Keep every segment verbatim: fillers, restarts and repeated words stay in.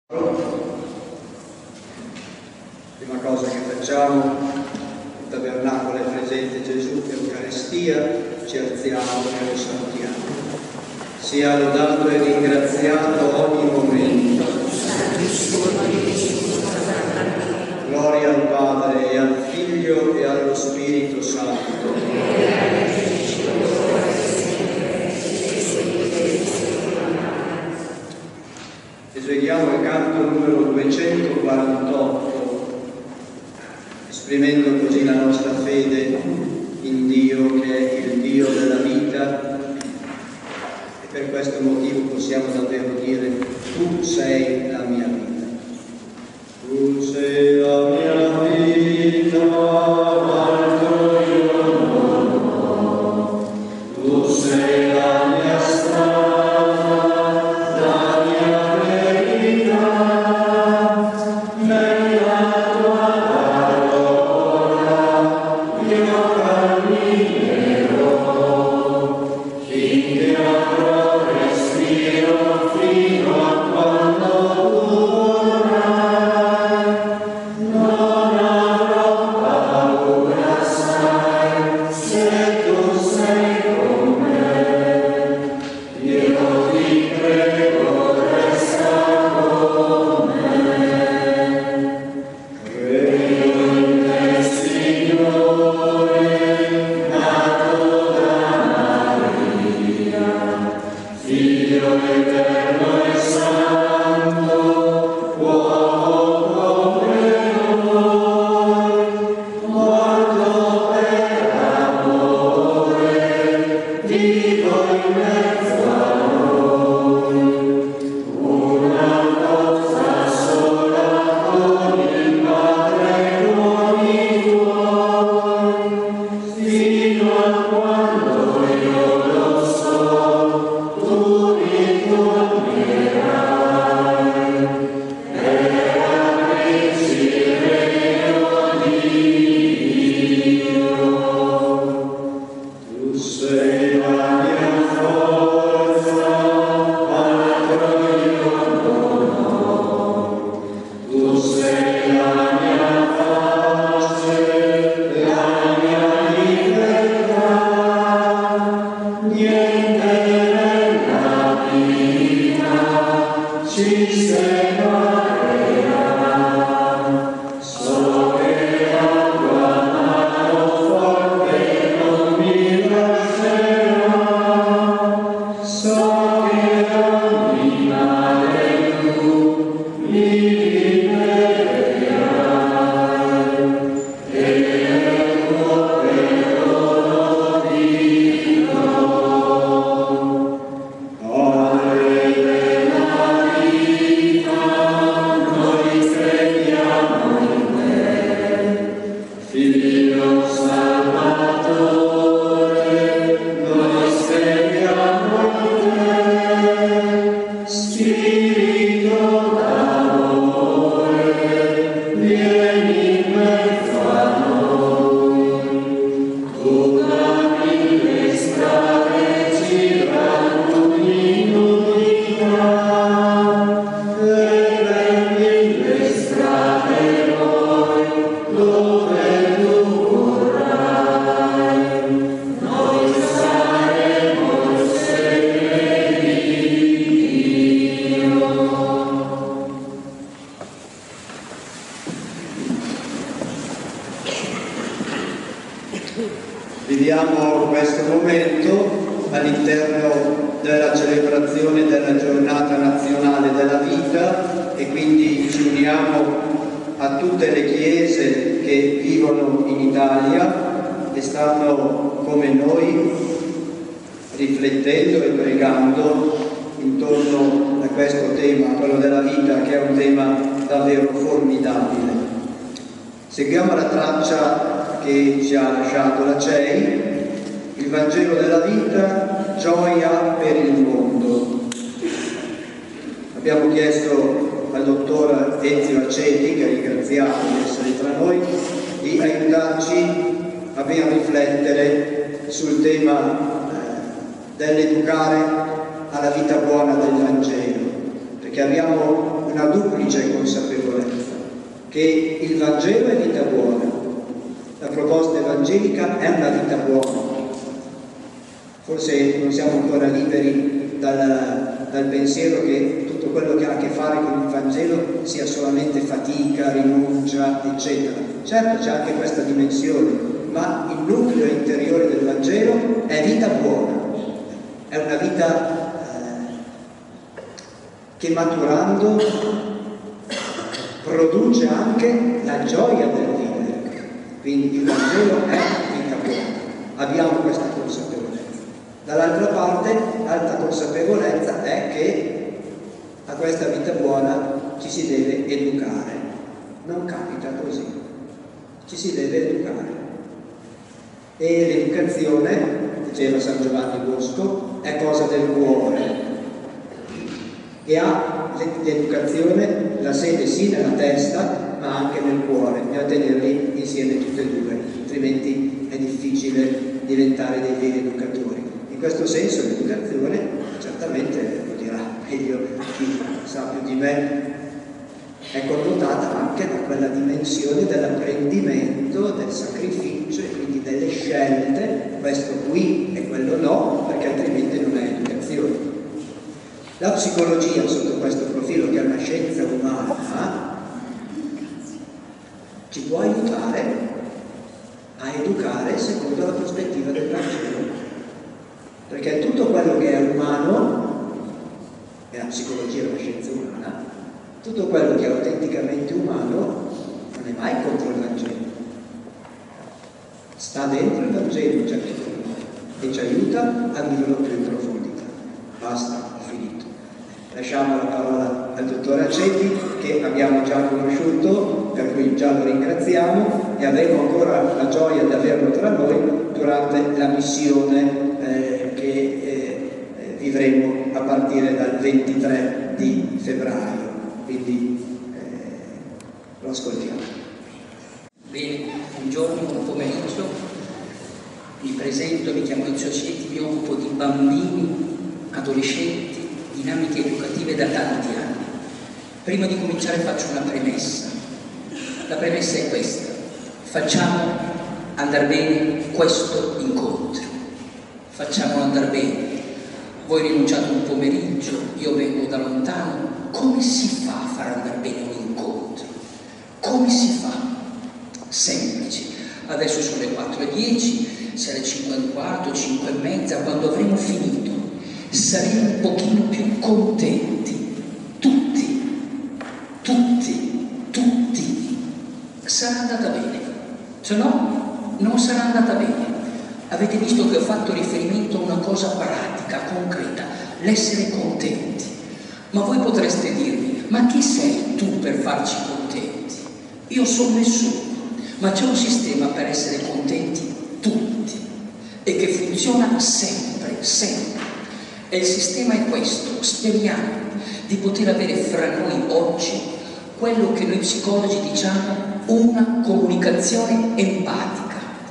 Prima cosa che facciamo, il tabernacolo è presente Gesù, Eucaristia, ci alziamo e lo salutiamo. Sia lodato e ringraziato ogni momento. Gloria al Padre e al Figlio e allo Spirito Santo. Eseguiamo il canto numero duecentoquarantotto, esprimendo così la nostra fede in Dio che è il Dio della vita, e per questo motivo possiamo davvero dire: tu sei la mia vita. Tu sei la mia vita, altro io non ho. Tu sei la mia strada, la mia verità, nella tua parola io camminerò, finché avrò respiro, fino a quando tu vorrai. Non avrò paura, sai, se tu sei con me. Io ti prego, resta con me. Credo in te, Signore, nato da Maria, Figlio eterno e santo, uomo come noi, morto per amore, vivo in mezzo a noi. Una cosa sola con il Padre e uomini tuoi, fino a quando io lo so, tu ritornerai. Per aprirci il regno di Dio. Tu sei la mia forza, altro io non ho. Tu sei la mia pace, la mia libertà. Niente nella vita ci separerà. So che la tua mano forte non mi lascerà. So che ogni male tu mi libererai, e nel tuo perdono vivrò. Padre della vita, noi crediamo in te, Figlio Salvatore, noi crediamo in te, Spirito d'amore, vieni in mezzo a noi. Tu dammi le strade, ci raccogli in unità, e prendi le strade noi, dove tu vorrai. Noi saremo il segno di Dio. Viviamo questo momento all'interno della celebrazione della giornata nazionale della vita, e quindi ci uniamo a tutte le chiese che vivono in Italia e stanno come noi riflettendo e pregando intorno a questo tema, quello della vita, che è un tema davvero formidabile. Seguiamo la traccia che ci ha lasciato la C E I, il Vangelo della vita, gioia per il mondo. Abbiamo chiesto al dottor Ezio Aceti, che ringraziamo di essere tra noi, di aiutarci a ben riflettere sul tema dell'educare alla vita buona del Vangelo, perché abbiamo una duplice consapevolezza, che il Vangelo è vita buona, la proposta evangelica è una vita buona. Forse non siamo ancora liberi dal, dal pensiero che tutto quello che ha a che fare con il Vangelo sia solamente fatica, rinuncia, eccetera. Certo, c'è anche questa dimensione, ma il nucleo interiore del Vangelo è vita buona, è una vita eh, che maturando produce anche la gioia del vivere. Quindi il Vangelo è vita buona, abbiamo questa consapevolezza. Dall'altra parte, l'alta consapevolezza è che a questa vita buona ci si deve educare. Non capita così, ci si deve educare. E l'educazione, diceva San Giovanni Bosco, è cosa del cuore. E ha l'educazione la sede sì nella testa, ma anche nel cuore. Bisogna tenerli insieme tutte e due, altrimenti è difficile diventare dei veri educatori. In questo senso l'educazione, certamente lo dirà meglio chi sa più di me, è connotata anche da quella dimensione dell'apprendimento, del sacrificio e quindi delle scelte, questo qui e quello no, perché altrimenti non è educazione. La psicologia, sotto questo profilo, che è una scienza umana, ci può aiutare a educare secondo la prospettiva del Vangelo. Perché tutto quello che è umano, e la psicologia è una scienza umana, tutto quello che è autenticamente umano non è mai contro il Vangelo. Sta dentro il Vangelo, già che e ci aiuta a viverlo più in profondità. Basta, ho finito. Lasciamo la parola al dottore Accetti, che abbiamo già conosciuto, per cui già lo ringraziamo e avremo ancora la gioia di averlo tra noi durante la missione eh, che eh, vivremo a partire dal ventitré di febbraio. Quindi eh, lo ascoltiamo. Bene, buongiorno, buon pomeriggio. Mi presento, mi chiamo Ezio Accetti, mi occupo di bambini, adolescenti, dinamiche educative da tanti anni. Prima di cominciare faccio una premessa. La premessa è questa: facciamo andare bene questo incontro, facciamolo andare bene. Voi rinunciate un pomeriggio, io vengo da lontano. Come si fa a far andare bene un incontro? Come si fa? Semplice. Adesso sono le quattro e dieci, se alle cinque e un quarto, cinque e mezza, quando avremo finito, saremo un pochino più contenti. Tutti, tutti, tutti. Sarà andata bene. Se no, non sarà andata bene. Avete visto che ho fatto riferimento a una cosa pratica, concreta, l'essere contenti. Ma voi potreste dirmi: ma chi sei tu per farci contenti? Io sono nessuno, ma c'è un sistema per essere contenti tutti e che funziona sempre, sempre. E il sistema è questo: speriamo di poter avere fra noi oggi quello che noi psicologi diciamo una comunicazione empatica.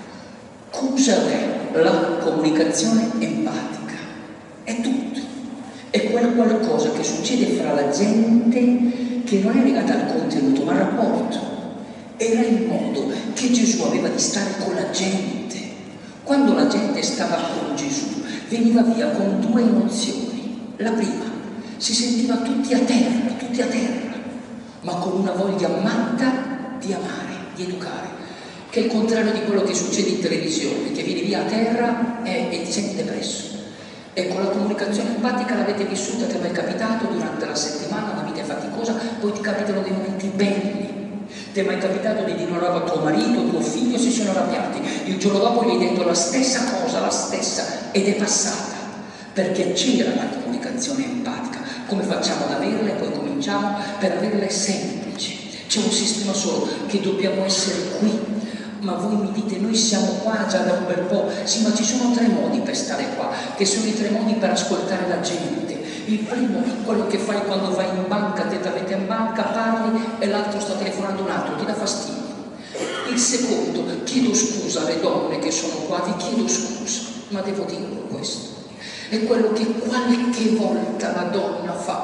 Cos'è la comunicazione empatica? È tutto. È quel qualcosa che succede fra la gente che non è legata al contenuto ma al rapporto. Era il modo che Gesù aveva di stare con la gente. Quando la gente stava con Gesù veniva via con due emozioni. La prima, si sentiva tutti a terra, tutti a terra, ma con una voglia matta di amare, di educare, che è il contrario di quello che succede in televisione, che vieni via a terra e, e ti senti depresso. Ecco, la comunicazione empatica l'avete vissuta, ti è mai capitato durante la settimana, una vita è faticosa, poi ti capitano dei momenti belli. Ti è mai capitato di dire una roba a tuo marito, tuo figlio, si sono arrabbiati, il giorno dopo gli hai detto la stessa cosa, la stessa, ed è passata, perché c'era la comunicazione empatica. Come facciamo ad averla e poi cominciamo? Per averla è semplice, c'è un sistema solo, che dobbiamo essere qui. Ma voi mi dite: noi siamo qua già da un bel po'. Sì, ma ci sono tre modi per stare qua, che sono i tre modi per ascoltare la gente. Il primo è quello che fai quando vai in banca, te t'avete in banca, parli e l'altro sta telefonando un altro, ti dà fastidio. Il secondo: chiedo scusa alle donne che sono qua, vi chiedo scusa, ma devo dirlo questo. È quello che qualche volta la donna fa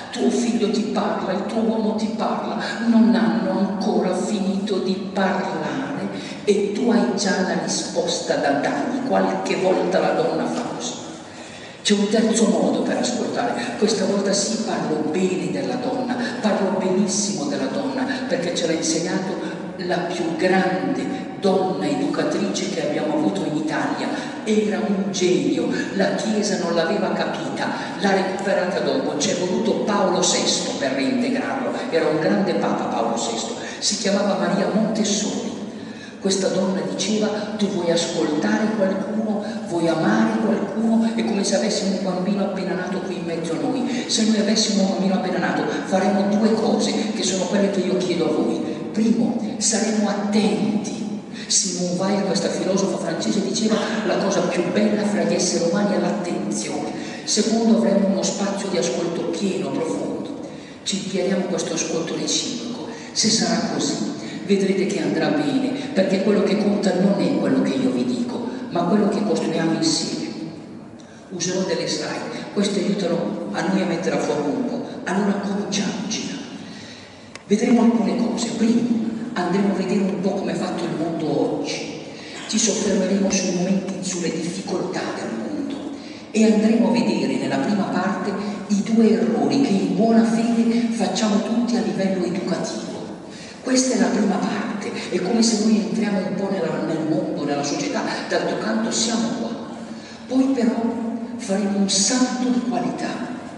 tuo figlio ti parla, il tuo uomo ti parla, non hanno ancora finito di parlare e tu hai già la risposta da dargli. Qualche volta la donna fa così. C'è un terzo modo per ascoltare, questa volta sì parlo bene della donna, parlo benissimo della donna, perché ce l'ha insegnato la più grande donna educatrice che abbiamo avuto in Italia. Era un genio, la Chiesa non l'aveva capita, l'ha recuperata dopo, ci è voluto Paolo sesto per reintegrarlo, era un grande Papa Paolo sesto, si chiamava Maria Montessori. Questa donna diceva: tu vuoi ascoltare qualcuno, vuoi amare qualcuno, è come se avessimo un bambino appena nato qui in mezzo a noi. Se noi avessimo un bambino appena nato faremo due cose che sono quelle che io chiedo a voi. Primo, saremo attenti. Simone Weil, questa filosofa francese, diceva: la cosa più bella fra gli esseri umani è l'attenzione. Secondo, avremo uno spazio di ascolto pieno, profondo. Ci chiediamo questo ascolto reciproco. Se sarà così, vedrete che andrà bene, perché quello che conta non è quello che io vi dico, ma quello che costruiamo insieme. Userò delle slide, queste aiutano a noi a mettere a fuoco un po'. Allora cominciamo, Gina. Vedremo alcune cose. Primo, andremo a vedere un po' come è fatto il mondo oggi. Ci soffermeremo sui momenti, sulle difficoltà del mondo e andremo a vedere nella prima parte i due errori che in buona fede facciamo tutti a livello educativo. Questa è la prima parte, è come se noi entriamo un po' nella, nel mondo, nella società, d'altro canto siamo qua. Poi però faremo un salto di qualità,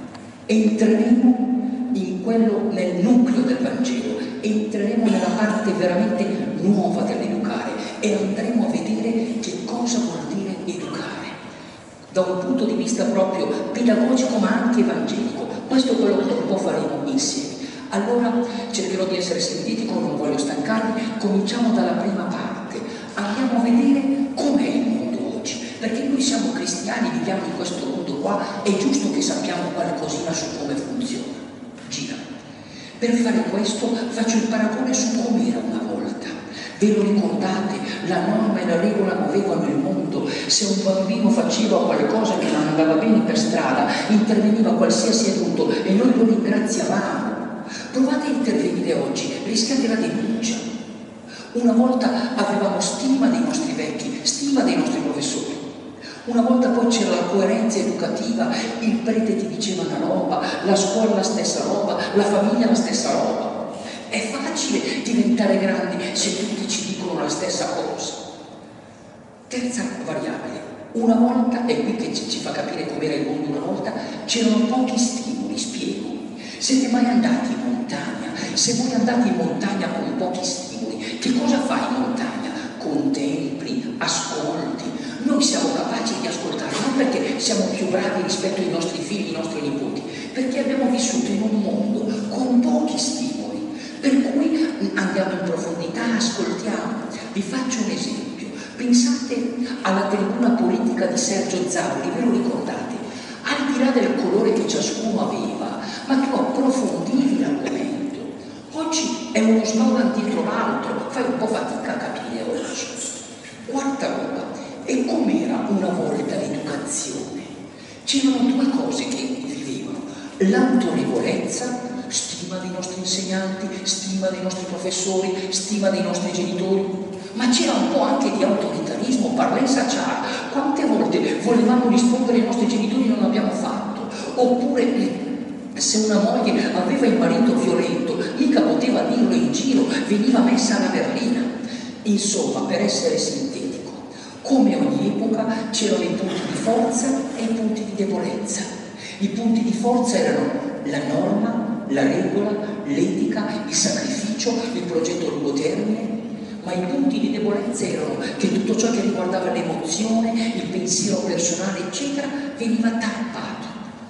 entreremo in quello, nel nucleo del Vangelo, entreremo nella parte veramente nuova dell'educare e andremo a vedere che cosa vuol dire educare, da un punto di vista proprio pedagogico ma anche evangelico. Questo è quello che un po' faremo insieme. Allora cercherò di essere sintetico, non voglio stancarmi, cominciamo dalla prima parte, andiamo a vedere com'è il mondo oggi, perché noi siamo cristiani, viviamo in questo mondo qua, è giusto che sappiamo qualcosina su come funziona. Gira. Per fare questo faccio il paragone su com'era una volta. Ve lo ricordate? La norma e la regola muovevano il mondo. Se un bambino faceva qualcosa che non andava bene per strada, interveniva qualsiasi adulto e noi lo ringraziavamo. Provate a intervenire oggi, rischiate la denuncia. Una volta avevamo stima dei nostri vecchi, stima dei nostri professori. Una volta poi c'era la coerenza educativa, il prete ti diceva una roba, la scuola la stessa roba, la famiglia la stessa roba. È facile diventare grandi se tutti ci dicono la stessa cosa. Terza variabile, una volta, è qui che ci, ci fa capire com'era il mondo una volta, c'erano pochi stimoli, spiego. Siete mai andati in montagna? Se voi andate in montagna con pochi stimoli, che cosa fai in montagna? Contempli, ascolti. Noi siamo capaci di ascoltare, non perché siamo più bravi rispetto ai nostri figli, ai nostri nipoti, perché abbiamo vissuto in un mondo con pochi stimoli, per cui andiamo in profondità, ascoltiamo. Vi faccio un esempio. Pensate alla tribuna politica di Sergio Zavoli, ve lo ricordate? Al di là del colore che ciascuno aveva, ma tu approfondivi l'argomento. Oggi è uno slogan dietro l'altro, fai un po' fatica a capire oggi. Quarta roba, e com'era una volta l'educazione? C'erano due cose che vivevano: l'autorevolezza, stima dei nostri insegnanti, stima dei nostri professori, stima dei nostri genitori, ma c'era un po' anche di autoritarismo, parlenza ciar. Quante volte volevamo rispondere ai nostri genitori e non l'abbiamo fatto? Oppure se una moglie aveva il marito violento, mica poteva dirlo in giro, veniva messa alla berlina. Insomma, per essere sintetico, come ogni epoca c'erano i punti di forza e i punti di debolezza. I punti di forza erano la norma, la regola, l'etica, il sacrificio, il progetto a lungo termine, ma i punti di debolezza erano che tutto ciò che riguardava l'emozione, il pensiero personale, eccetera, veniva tappato.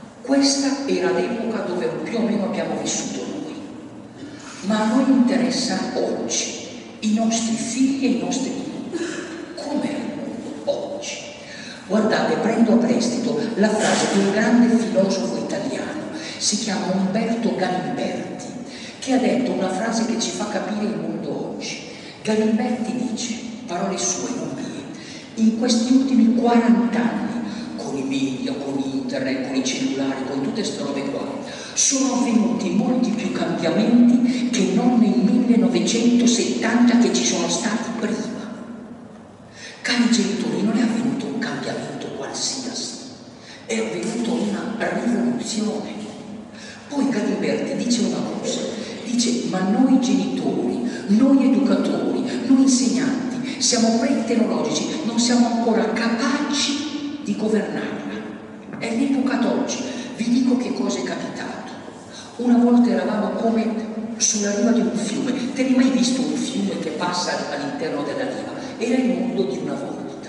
Questa era l'epoca dove più o meno abbiamo vissuto noi. Ma a noi interessa oggi, i nostri figli e i nostri nipoti. Com'è il mondo oggi? Guardate, prendo a prestito la frase di un grande filosofo italiano, si chiama Umberto Galimberti, che ha detto una frase che ci fa capire il mondo oggi. Galimberti dice, parole sue, non mie: in questi ultimi quaranta anni, con i media, con internet, con i cellulari, con tutte queste robe qua, Sono avvenuti molti più cambiamenti che non nel millenovecentosettanta che ci sono stati prima. Cari genitori, non è avvenuto un cambiamento qualsiasi, è avvenuta una rivoluzione. Poi Galimberti dice una cosa, dice: ma noi genitori, noi educatori, noi insegnanti siamo pre-tecnologici, non siamo ancora capaci di governarla. È l'epoca d'oggi. Vi dico che cosa è capitato. Una volta eravamo come sulla riva di un fiume. Te l'hai mai visto un fiume che passa all'interno della riva? Era il mondo di una volta.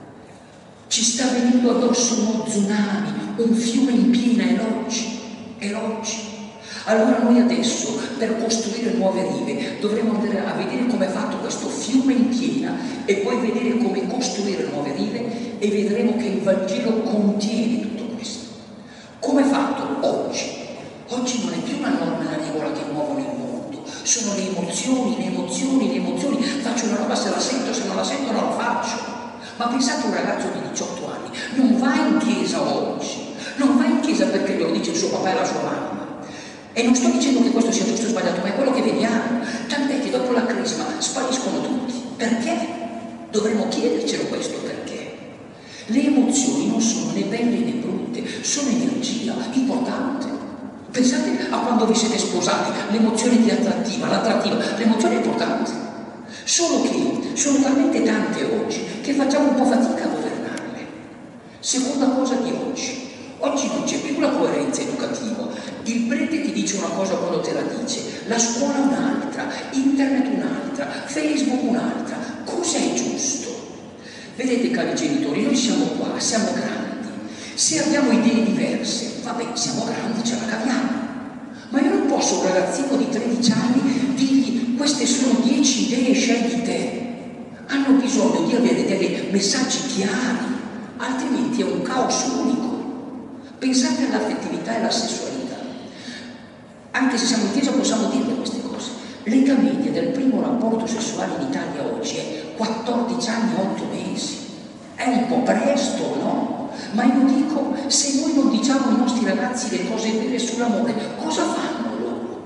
Ci sta venendo addosso uno tsunami, un fiume in piena, è l'oggi, è l'oggi. Allora noi adesso, per costruire nuove rive, dovremo andare a vedere come è fatto questo fiume in piena e poi vedere come costruire nuove rive, e vedremo che il Vangelo contiene tutto questo. Come è fatto oggi? Oggi non è più una norma e una regola che muovono il mondo, sono le emozioni, le emozioni, le emozioni. Faccio una roba se la sento, se non la sento non la faccio. Ma pensate a un ragazzo di diciotto anni, non va in chiesa oggi, non va in chiesa perché glielo dice il suo papà e la sua mamma. E non sto dicendo che questo sia giusto o sbagliato, ma è quello che vediamo. Tant'è che dopo la crisma spariscono tutti. Perché? Dovremmo chiedercelo questo perché. Le emozioni non sono né belle né brutte, sono energia importante. Pensate a quando vi siete sposati, l'emozione di attrattiva, l'attrattiva, l'emozione è importante. Solo che sono talmente tante oggi che facciamo un po' fatica a governarle. Seconda cosa di oggi. Oggi non c'è più la coerenza educativa. Il prete ti dice una cosa quando te la dice, la scuola un'altra, internet un'altra, Facebook un'altra. Cos'è giusto? Vedete, cari genitori, noi siamo qua, siamo grandi. Se abbiamo idee diverse, vabbè, siamo grandi, ce la caviamo. Ma io non posso a un ragazzino di tredici anni dirgli: queste sono dieci idee, scegli te. Hanno bisogno di avere dei messaggi chiari, altrimenti è un caos unico. Pensate all'affettività e alla sessualità. Anche se siamo in chiesa possiamo dirle queste cose. L'età media del primo rapporto sessuale in Italia oggi è quattordici anni e otto mesi. È un po' presto, no? Ma io dico, se noi non diciamo ai nostri ragazzi le cose vere sull'amore, cosa fanno loro?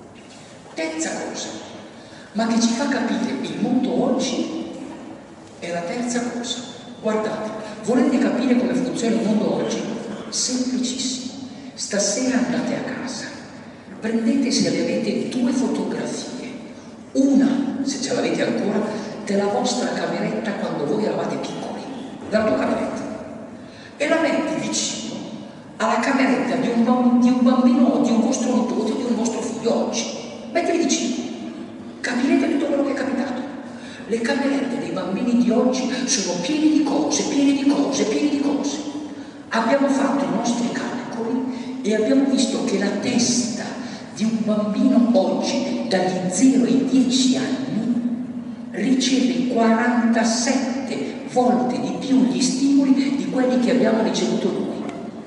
Terza cosa, ma che ci fa capire il mondo oggi, è la terza cosa. Guardate, volete capire come funziona il mondo oggi? Semplicissimo. Stasera andate a casa, prendete, se avete, due fotografie, una, se ce l'avete ancora, della vostra cameretta quando voi eravate piccoli, della tua cameretta, e la metti vicino alla cameretta di un, bambino, di un bambino, di un vostro nipote, di un vostro figlio oggi. Mettili vicino, capirete tutto quello che è capitato. Le camerette dei bambini di oggi sono piene di cose, piene di cose, piene di cose. Abbiamo fatto i nostri calcoli e abbiamo visto che la testa di un bambino oggi, dagli zero ai dieci anni, riceve quarantasette volte di più gli stimoli di quelli che abbiamo ricevuto noi.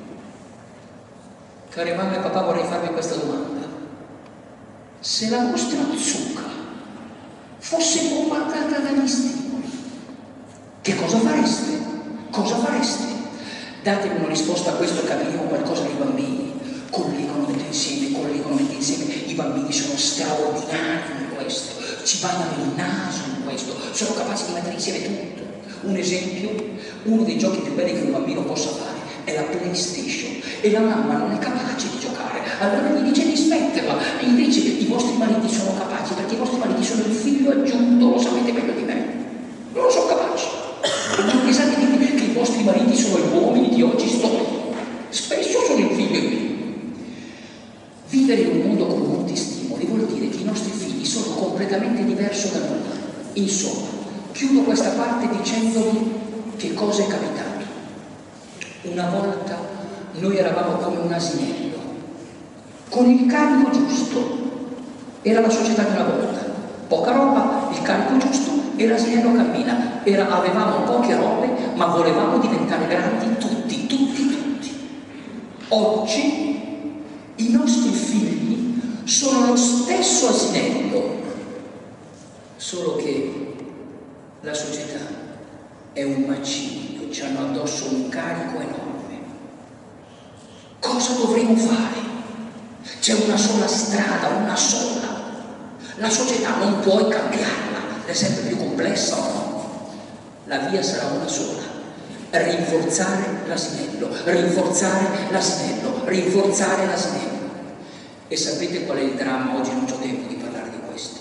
Cari mamma e papà, vorrei farvi questa domanda. Se la vostra zucca fosse bombardata dagli stimoli, che cosa fareste? Cosa fareste? Datemi una risposta a questo e capiremo qualcosa dei bambini. Collegano, mettono insieme, collegano, mettono insieme. I bambini sono straordinari in questo, ci bagnano il naso in questo, sono capaci di mettere insieme tutto. Un esempio, uno dei giochi più belli che un bambino possa fare è la PlayStation, e la mamma non è capace di giocare, allora gli dice di smetterla, e invece i vostri mariti sono capaci, perché i vostri mariti sono il figlio aggiunto, lo sapete meglio di me, non lo sono capaci. Non pensate che i vostri mariti sono gli uomini di oggi storici, spesso sono il figlio in più. Vivere in un mondo con molti stimoli vuol dire che i nostri figli sono completamente diversi da noi. Insomma, chiudo questa parte dicendovi che cosa è capitato. Una volta noi eravamo come un asinello, con il carico giusto. Era la società di una volta. Poca roba, il carico giusto e l'asinello cammina. Era, avevamo poche robe, ma volevamo diventare grandi tutti, tutti, tutti. Oggi i nostri figli sono lo stesso asinello, solo che la società è un macigno, ci hanno addosso un carico enorme. Cosa dovremo fare? c'è una sola strada, una sola. La società non puoi cambiarla, è sempre più complessa, o no? La via sarà una sola: rinforzare l'asinello, rinforzare l'asinello, rinforzare l'asinello. E sapete qual è il dramma? Oggi non ho tempo di parlare di questo,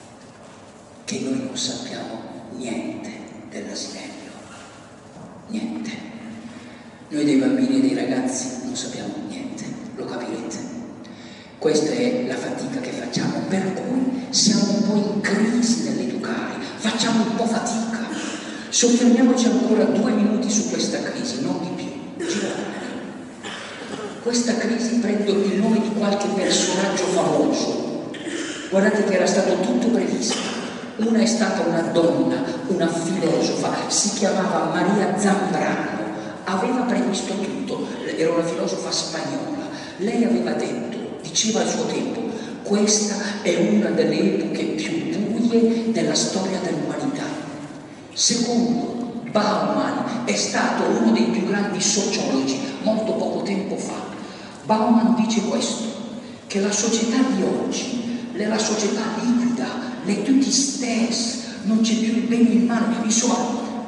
che noi non sappiamo niente dell'asinello, niente. Noi dei bambini e dei ragazzi non sappiamo niente, lo capirete. Questa è la fatica che facciamo, per cui siamo un po' in crisi nell'educare, facciamo un po' fatica. Soffermiamoci ancora due minuti su questa crisi, non di più. Girate. Questa crisi prende il nome di qualche personaggio famoso. Guardate che era stato tutto previsto. Una è stata una donna, una filosofa, si chiamava Maria Zambrano, aveva previsto tutto, era una filosofa spagnola. Lei aveva detto, diceva al suo tempo, questa è una delle epoche più buie della storia dell'umanità. Secondo, Bauman è stato uno dei più grandi sociologi molto poco tempo fa. Bauman dice questo, che la società di oggi è la società liquida, è tutti stessi, non c'è più il bene e il male, insomma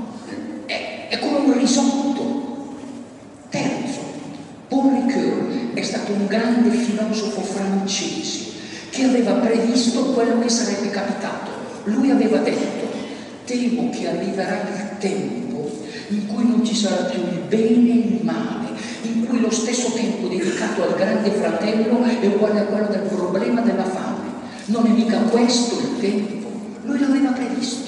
è, è come un risotto. Terzo, Paul Ricoeur è stato un grande filosofo francese che aveva previsto quello che sarebbe capitato. Lui aveva detto, temo che arriverà il tempo in cui non ci sarà più il bene e il male, in cui lo stesso tempo dedicato al grande fratello è uguale a quello del problema della fame. Non è mica questo il tempo. Lui l'aveva previsto.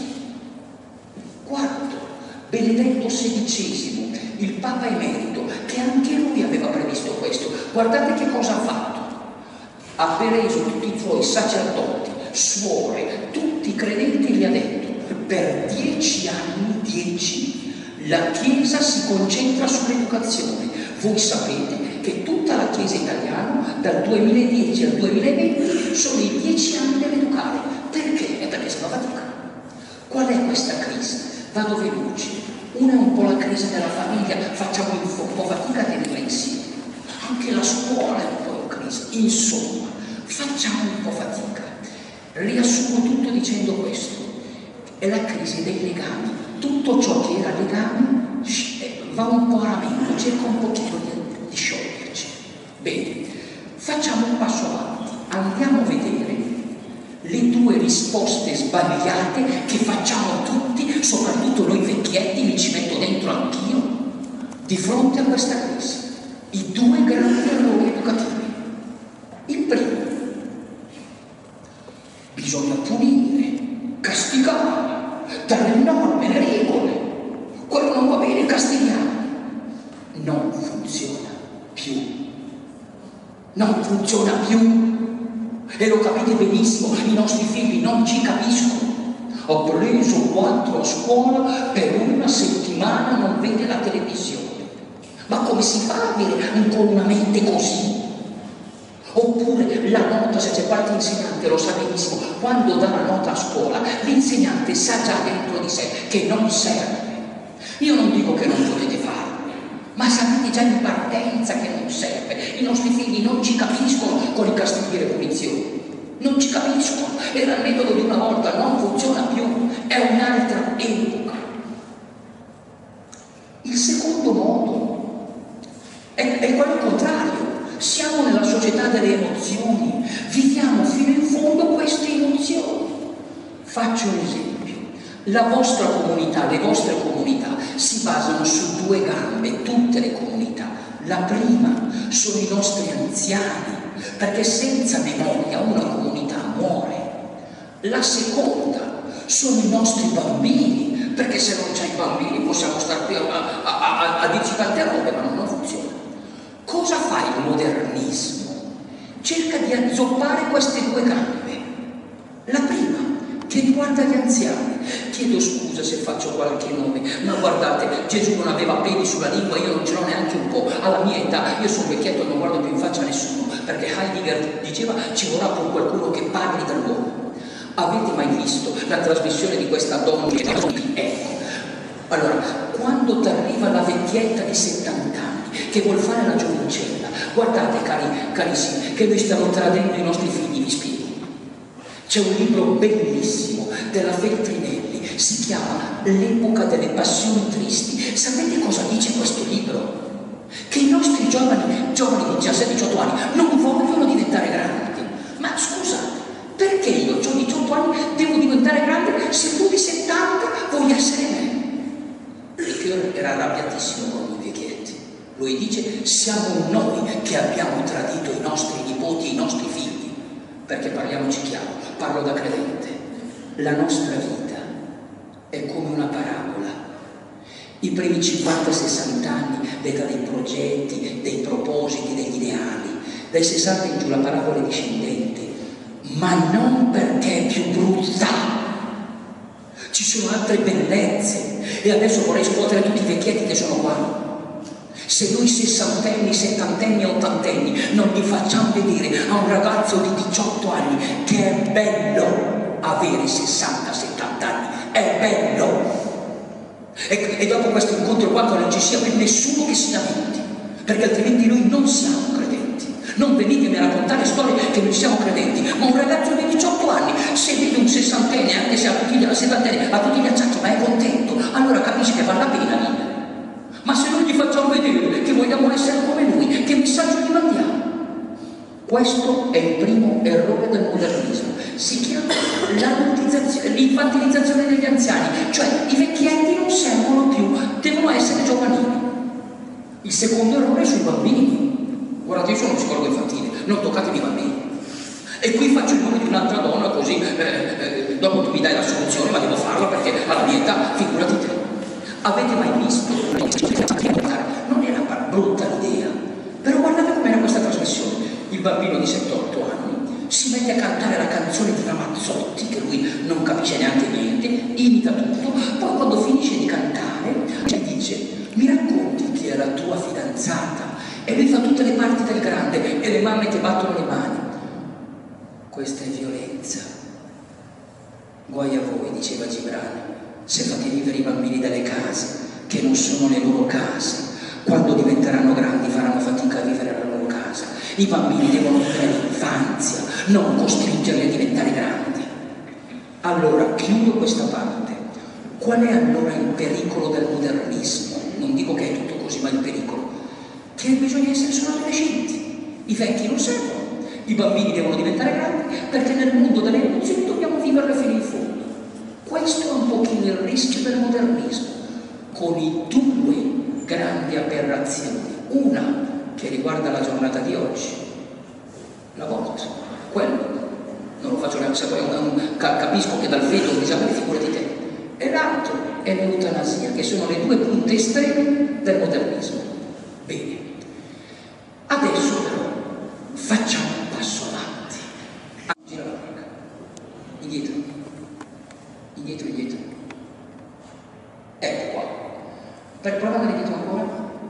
Quarto, Benedetto sedicesimo, il Papa emerito, che anche lui aveva previsto questo. Guardate che cosa ha fatto. Ha preso tutti i suoi sacerdoti, suore, tutti i credenti e gli ha detto, per dieci anni, dieci, la Chiesa si concentra sull'educazione. Voi sapete che tutta la Chiesa italiana, dal duemiladieci al duemilaventi, sono i dieci anni dell'educare. Perché? È perché sono fatica. Qual è questa crisi? Vado veloce. Una è un po' la crisi della famiglia, facciamo un po' fatica a tenerla insieme. Anche la scuola è un po' in crisi. Insomma, facciamo un po' fatica. Riassumo tutto dicendo questo. È la crisi dei legami. Tutto ciò che era legame va un po' a ramengo, cerca un pochino di, di scioglierci. Bene, facciamo un passo avanti. Andiamo a vedere le due risposte sbagliate che facciamo tutti, soprattutto noi vecchietti, mi ci metto dentro anch'io, di fronte a questa crisi. I due grandi errori educativi. Il primo, bisogna punire, castigare, dare le norme, le regole. Quello non va bene, castigliamo. Non funziona più. Non funziona più. E lo capite benissimo, i nostri figli non ci capiscono. Ho preso quattro a scuola, per una settimana non vede la televisione. Ma come si fa a avere ancora una mente così? Oppure la nota, se c'è qualche insegnante lo sa benissimo, quando dà la nota a scuola, l'insegnante sa già dentro di sé che non serve. Io non dico che non potete farlo, ma sapete già in partenza che non serve. I nostri figli non ci capiscono con i castighi e le punizioni. Non ci capiscono. Era il metodo di una volta, non funziona più. È un'altra epoca. Il secondo modo è, è quello contrario. Siamo nella società delle emozioni. Viviamo fino in fondo queste emozioni. Faccio un esempio. La vostra comunità, le vostre comunità si basano su due gambe, tutte le comunità. La prima sono i nostri anziani, perché senza memoria una comunità muore. La seconda sono i nostri bambini, perché se non c'è i bambini possiamo stare qui a, a, a, a dirci tante robe, ma non funziona. Cosa fa il modernismo? Cerca di azzoppare queste due gambe. La prima, che riguarda gli anziani. Chiedo scusa se faccio qualche nome, ma guardate, Gesù non aveva peli sulla lingua, io non ce l'ho neanche un po'. Alla mia età, io sono vecchietto e non guardo più in faccia a nessuno, perché Heidegger diceva ci vorrà poi qualcuno che parli dall'uomo. Avete mai visto la trasmissione di questa donna? Ecco, allora, quando ti arriva la vecchietta di settanta anni che vuol fare la giovincella, Guardate, cari, carissimi, che noi stiamo tradendo i nostri figli, vi spiego. C'è un libro bellissimo della Feltrinelli, si chiama L'epoca delle passioni tristi. Sapete cosa dice questo libro? Che i nostri giovani, giovani di diciassette diciotto anni non vogliono diventare grandi. Ma scusate, perché io ho diciotto anni devo diventare grande se tu di settanta vuoi essere me? E Fiore era arrabbiatissimo con noi vecchietti. Lui dice: siamo noi che abbiamo tradito i nostri nipoti, i nostri figli. Perché parliamoci chiaro, parlo da credente. La nostra vita è come una parabola. I primi cinquanta sessanta anni, l'età dei progetti, dei propositi, degli ideali. Dai sessanta in giù la parabola è discendente, ma non perché è più brutta. Ci sono altre bellezze. E adesso vorrei scuotere tutti i vecchietti che sono qua. Se noi sessantenni, settantenni e ottantenni non gli facciamo vedere a un ragazzo di diciotto anni che è bello avere sessanta settanta anni, è bello. E, e dopo questo incontro qua non ci sia più nessuno che si lamenti, perché altrimenti noi non siamo credenti. Non venitemi a raccontare storie che non siamo credenti, ma un ragazzo di diciotto anni, se vede un sessantenne, anche se ha tutti gli settantenne, ha tutti gli acciacchi, ma è contento, allora capisci che vale la pena vivere. Ma se noi gli facciamo vedere che vogliamo essere come lui, che messaggio gli mandiamo? Questo è il primo errore del modernismo. Si chiama l'infantilizzazione degli anziani, cioè i vecchietti non servono più, devono essere giovanili. Il secondo errore è sui bambini. Guardate, io sono psicologo infantile, non toccatemi i bambini. E qui faccio il nome di un'altra donna, così eh, eh, dopo tu mi dai la soluzione, ma devo farla perché alla mia età, figurati te. Avete mai visto? Non era brutta l'idea, però guardate com'era questa trasmissione. Il bambino di sette otto anni si mette a cantare la canzone di Ramazzotti, che lui non capisce neanche niente, imita tutto, poi quando finisce di cantare gli dice: mi racconti chi è la tua fidanzata? E lui fa tutte le parti del grande e le mamme che battono le mani. Questa è violenza. Guai a voi, diceva Gibran, se fate vivere i bambini dalle case che non sono le loro case. Quando diventeranno grandi faranno fatica a vivere la loro casa. I bambini devono vivere l'infanzia, non costringerli a diventare grandi. Allora chiudo questa parte. Qual è allora il pericolo del modernismo? Non dico che è tutto così, ma il pericolo che bisogna essere solo adolescenti. I vecchi non servono, i bambini devono diventare grandi, perché nel mondo delle emozioni dobbiamo viverle fino in fondo. Questo è un pochino il rischio del modernismo, con i due grandi aberrazioni. Una che riguarda la giornata di oggi, l'aborto, quello, non lo faccio neanche se poi capisco che dal feto diciamo figurati te. E l'altro è l'eutanasia, che sono le due punte estreme del modernismo. Bene, adesso però facciamo un passo avanti. Ah, gira la barca, indietro. Indietro, indietro. Ecco qua. Per provare indietro ancora?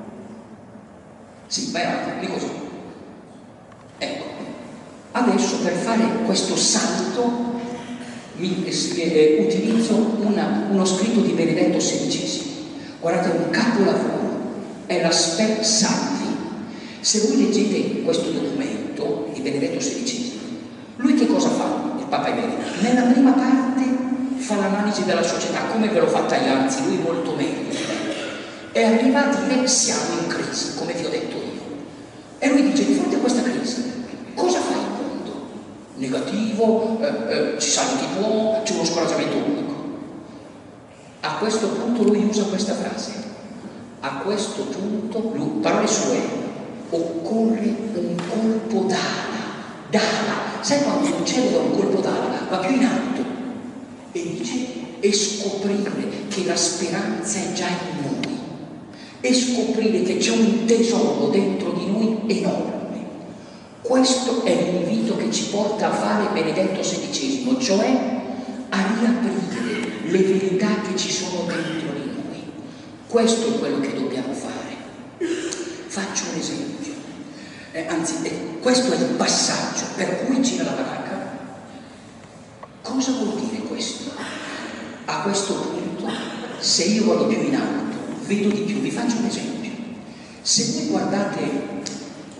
Sì, vai avanti, lì così. Ecco. Adesso per fare questo salto mi, eh, utilizzo una, uno scritto di Benedetto sedicesimo. Guardate, un capolavoro. È la Spe Salvi. Se voi leggete questo documento di Benedetto sedicesimo, lui che cosa fa? Il Papa Emerito. Nella prima parte fa l'analisi della società, come ve l'ho fatta io, anzi lui molto meglio. È arrivato a dire: siamo in crisi, come vi ho detto io. E lui dice: di fronte a questa crisi, cosa fa il mondo? Negativo, eh, eh, ci sale chi può, c'è uno scoraggiamento unico. A questo punto lui usa questa frase. A questo punto, lui, parole sue, occorre un colpo d'ala. D'ala, sai quando succede un colpo d'ala? Va più in alto. E dice: e scoprire che la speranza è già in noi, e scoprire che c'è un tesoro dentro di noi enorme. Questo è l'invito che ci porta a fare Benedetto sedicesimo, cioè a riaprire le verità che ci sono dentro di noi. Questo è quello che dobbiamo fare. Faccio un esempio, eh, anzi eh, questo è il passaggio per cui gira la baracca. Cosa vuol dire questo? A questo punto, se io vado più in alto, vedo di più. Vi faccio un esempio. Se voi guardate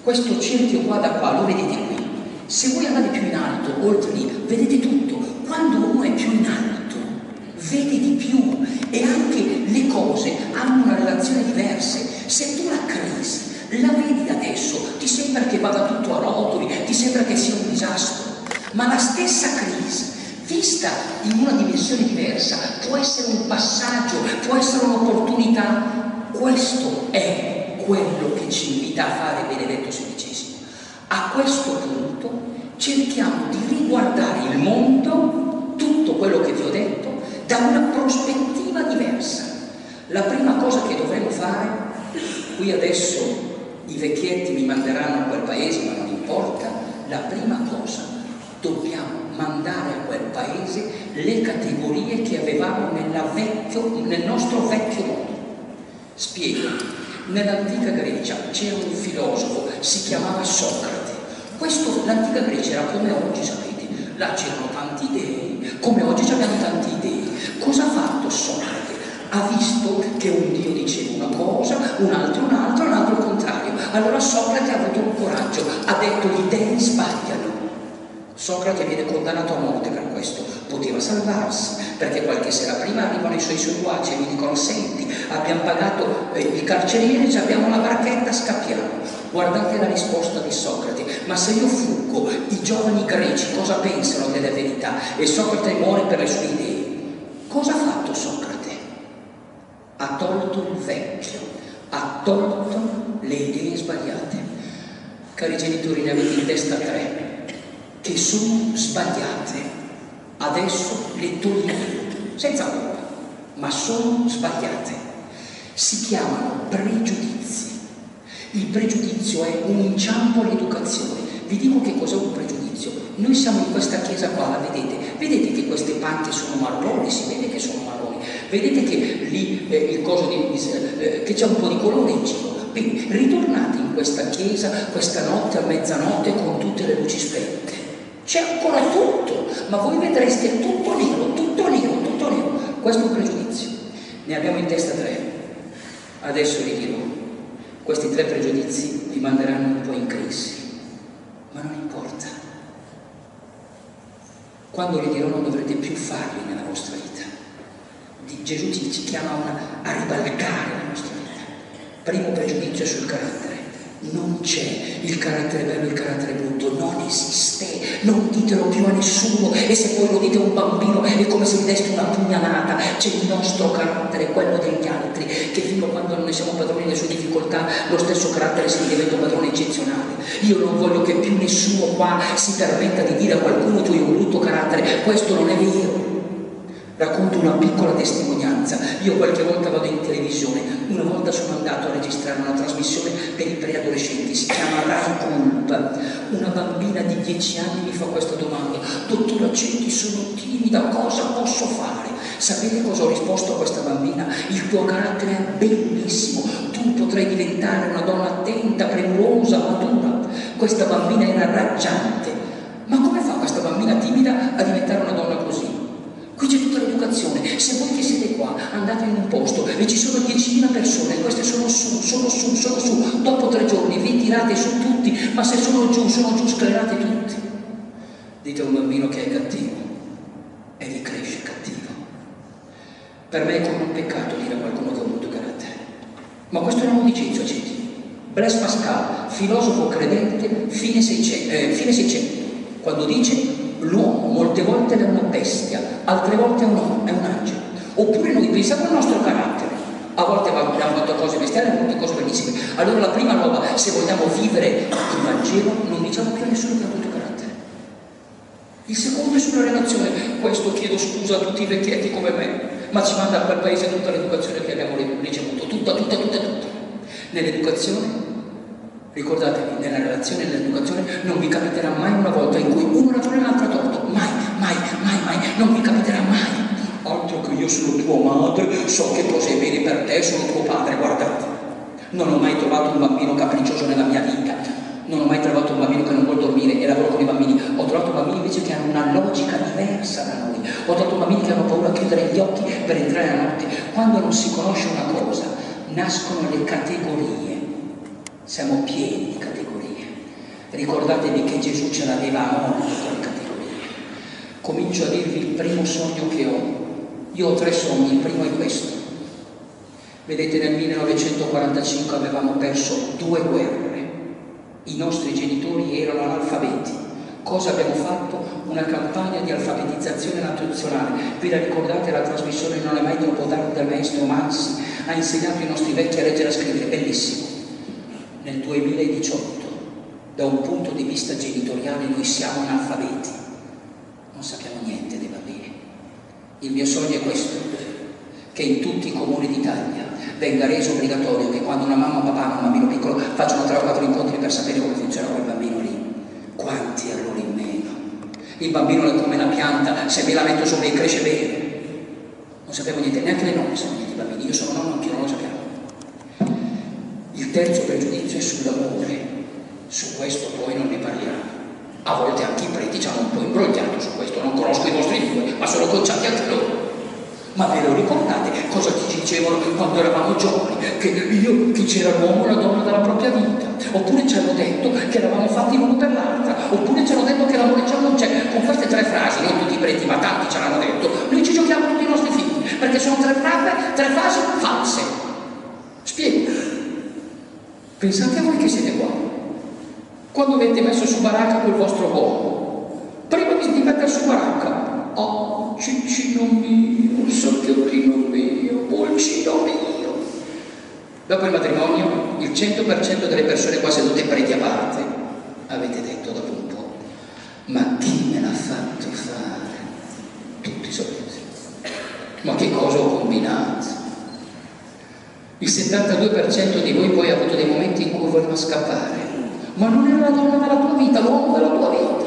Questo cerchio qua da qua, lo vedete qui. Se voi andate più in alto, oltre lì, vedete tutto. Quando uno è più in alto, vede di più e anche le cose hanno una relazione diversa. Se tu la crisi la vedi adesso, ti sembra che vada tutto a rotoli, ti sembra che sia un disastro, ma la stessa crisi, vista in una dimensione diversa, può essere un passaggio, può essere un'opportunità. Questo è quello che ci invita a fare Benedetto sedicesimo. A questo punto cerchiamo di riguardare il mondo, tutto quello che vi ho detto, da una prospettiva diversa. La prima cosa che dovremo fare, qui adesso i vecchietti mi manderanno a quel paese, ma non importa, la prima cosa, dobbiamo mandare a quel paese le categorie che avevamo nella vecchio, nel nostro vecchio mondo. Spiego, nell'antica Grecia c'era un filosofo, si chiamava Socrate. Questo, l'antica Grecia era come oggi, sapete, là c'erano tanti dei, come oggi abbiamo tanti dei. Cosa ha fatto Socrate? Ha visto che un dio diceva una cosa, un altro un'altra, un altro il contrario. Allora Socrate ha avuto un coraggio, ha detto gli dei sbagliano. Socrate viene condannato a morte per questo, poteva salvarsi, perché qualche sera prima arrivano i suoi seguaci e gli dicono: senti, abbiamo pagato eh, il carceriere, ci abbiamo la barchetta, scappiamo. Guardate la risposta di Socrate: ma se io fuggo, i giovani greci cosa pensano delle verità? E Socrate muore per le sue idee. Cosa ha fatto Socrate? Ha tolto il vecchio, ha tolto le idee sbagliate. Cari genitori, ne avete in testa tre che sono sbagliate, adesso le togliamo senza colpa, ma sono sbagliate. Si chiamano pregiudizi. Il pregiudizio è un inciampo all'educazione. Vi dico che cos'è un pregiudizio. Noi siamo in questa chiesa qua, la vedete? Vedete che queste panche sono marroni, si vede che sono marroni. Vedete che lì eh, il coso di, eh, che c'è un po' di colore in giro. Quindi ritornate in questa chiesa questa notte a mezzanotte con tutte le luci spente. C'è ancora tutto, ma voi vedreste tutto nero, tutto nero, tutto nero. Questo è un pregiudizio. Ne abbiamo in testa tre. Adesso vi dirò, questi tre pregiudizi vi manderanno un po' in crisi, ma non importa. Quando li dirò non dovrete più farli nella vostra vita. Gesù ci, ci chiama una, a ribaltare la nostra vita. Primo pregiudizio sul carattere. Non c'è il carattere bello e il carattere brutto, non esiste, non ditelo più a nessuno, e se poi lo dite a un bambino è come se gli deste una pugnalata. C'è il nostro carattere, quello degli altri, che fino a quando non ne siamo padroni delle sue difficoltà, lo stesso carattere si diventa un padrone eccezionale. Io non voglio che più nessuno qua si permetta di dire a qualcuno: tu hai un brutto carattere, questo non è vero. Racconto una piccola testimonianza. Io qualche volta vado in televisione, una volta sono andato a registrare una trasmissione per i preadolescenti, si chiama Rai Culpa. Una bambina di dieci anni mi fa questa domanda: dottor Accetti, sono timida, cosa posso fare? Sapete cosa ho risposto a questa bambina? Il tuo carattere è bellissimo, tu potrai diventare una donna attenta, premurosa, matura. Questa bambina era raggiante. Ma come fa questa bambina timida a diventare una donna così? Qui c'è tutta l'educazione. Se voi che siete qua andate in un posto e ci sono diecimila persone, queste sono su, sono su, sono su, dopo tre giorni vi tirate su tutti, ma se sono giù, sono giù, sclerate tutti. Dite a un bambino che è cattivo e vi cresce cattivo. Per me è come un peccato dire a qualcuno che ha un brutto carattere. Ma questo non lo dice Ezio Aceti. Blaise Pascal, filosofo credente, fine Seicento, eh, fine Seicento, quando dice: l'uomo molte volte è una bestia, altre volte è un uomo, è un angelo. Oppure noi pensiamo al nostro carattere. A volte abbiamo fatto cose bestiali, a volte cose bellissime. Allora la prima roba, se vogliamo vivere il Vangelo, non diciamo più a nessuno che ha brutto carattere. Il secondo è sulla relazione. Questo chiedo scusa a tutti i vecchietti come me, ma ci manda a quel paese tutta l'educazione che abbiamo ricevuto, tutta, tutta, tutta, tutta. Nell'educazione, ricordatevi, nella relazione e nell'educazione non vi capiterà mai una volta in cui uno ragiona e l'altro ha torto. Mai, mai, mai, mai, non vi capiterà mai. Altro che io sono tua madre, so che cosa è bene per te, sono tuo padre. Guardate, non ho mai trovato un bambino capriccioso nella mia vita, non ho mai trovato un bambino che non vuole dormire e lavoro con i bambini. Ho trovato bambini invece che hanno una logica diversa da noi. Ho trovato bambini che hanno paura a chiudere gli occhi per entrare la notte. Quando non si conosce una cosa, nascono le categorie. Siamo pieni di categorie. Ricordatevi che Gesù ce l'aveva a morte quelle categorie. Comincio a dirvi il primo sogno che ho. Io ho tre sogni, il primo è questo. Vedete, nel millenovecentoquarantacinque avevamo perso due guerre. I nostri genitori erano analfabeti. Cosa abbiamo fatto? Una campagna di alfabetizzazione nazionale. Vi la ricordate la trasmissione Non è mai troppo tardi del maestro Mansi? Ha insegnato ai nostri vecchi a leggere e a scrivere, bellissimo. Nel duemiladiciotto, da un punto di vista genitoriale, noi siamo analfabeti. Non sappiamo niente dei bambini. Il mio sogno è questo, che in tutti i comuni d'Italia venga reso obbligatorio che quando una mamma o papà hanno un bambino piccolo facciano tre o quattro incontri per sapere come funziona quel bambino lì. Quanti allora in meno? Il bambino è come la pianta, se me la metto sopra e cresce bene. Non sapevo niente, neanche le nonne sanno niente i bambini, io sono nonno, anch'io non lo sapevo. Il terzo pregiudizio è sull'amore, su questo poi non ne parliamo. A volte anche i preti ci hanno un po' imbrogliato su questo, non conosco i vostri due, ma sono conciati anche loro. Ma ve lo ricordate cosa ci dicevano quando eravamo giovani? Che io, che c'era l'uomo e la donna della propria vita. Oppure ci hanno detto che eravamo fatti l'uno per l'altra. Oppure ci hanno detto che l'amore già non c'è. Con queste tre frasi, non tutti i preti, ma tanti ce l'hanno detto, noi ci giochiamo tutti i nostri figli, perché sono tre frasi, tre frasi false. Spiego. Pensate a voi che siete qua. Quando avete messo su baracca quel vostro uomo, prima di mettere su baracca, oh, ciccino mio, socchiolino mio, pulcino mio. Dopo il matrimonio, il cento per cento delle persone qua sedute preti a parte, avete detto dopo un po', ma chi me l'ha fatto fare? Tutti sorrisi. Ma che cosa ho combinato? Il settantadue per cento di voi poi ha avuto dei momenti in cui voleva scappare. Ma non era la donna della tua vita, l'uomo della tua vita.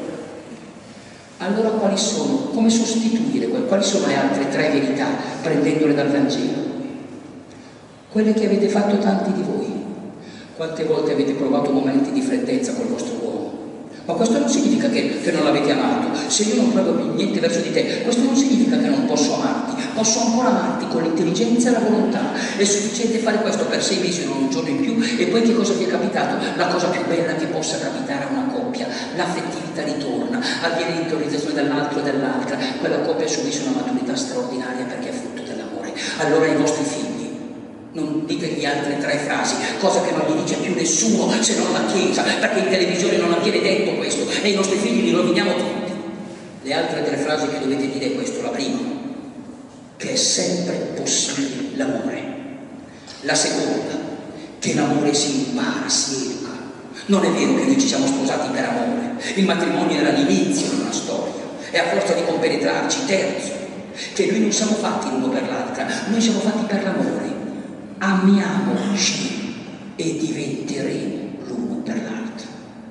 Allora quali sono? Come sostituire? Quali sono le altre tre verità prendendole dal Vangelo? Quelle che avete fatto tanti di voi. Quante volte avete provato momenti di freddezza col vostro uomo? Ma questo non significa che, che non l'avete amato. Se io non provo più niente verso di te, questo non significa che non posso amarti. Posso ancora amarti con l'intelligenza e la volontà. È sufficiente fare questo per sei mesi, non un giorno in più, e poi che cosa vi è capitato? La cosa più bella che possa capitare a una coppia. L'affettività ritorna, avviene l'interiorizzazione dell'altro e dell'altra. Quella coppia subisce una maturità straordinaria perché è frutto dell'amore. Allora i vostri figli, non ditegli altre tre frasi, cosa che non gli dice più nessuno se non la Chiesa, perché in televisione non avviene detto questo e i nostri figli li roviniamo tutti. Le altre tre frasi che dovete dire è questo: la prima, che è sempre possibile l'amore; la seconda, che l'amore si impara, si educa. Non è vero che noi ci siamo sposati per amore, il matrimonio era l'inizio di una storia e a forza di compenetrarci. Terzo, che noi non siamo fatti l'uno per l'altra, noi siamo fatti per l'amore. Amiamoci e diventeremo l'uno per l'altro.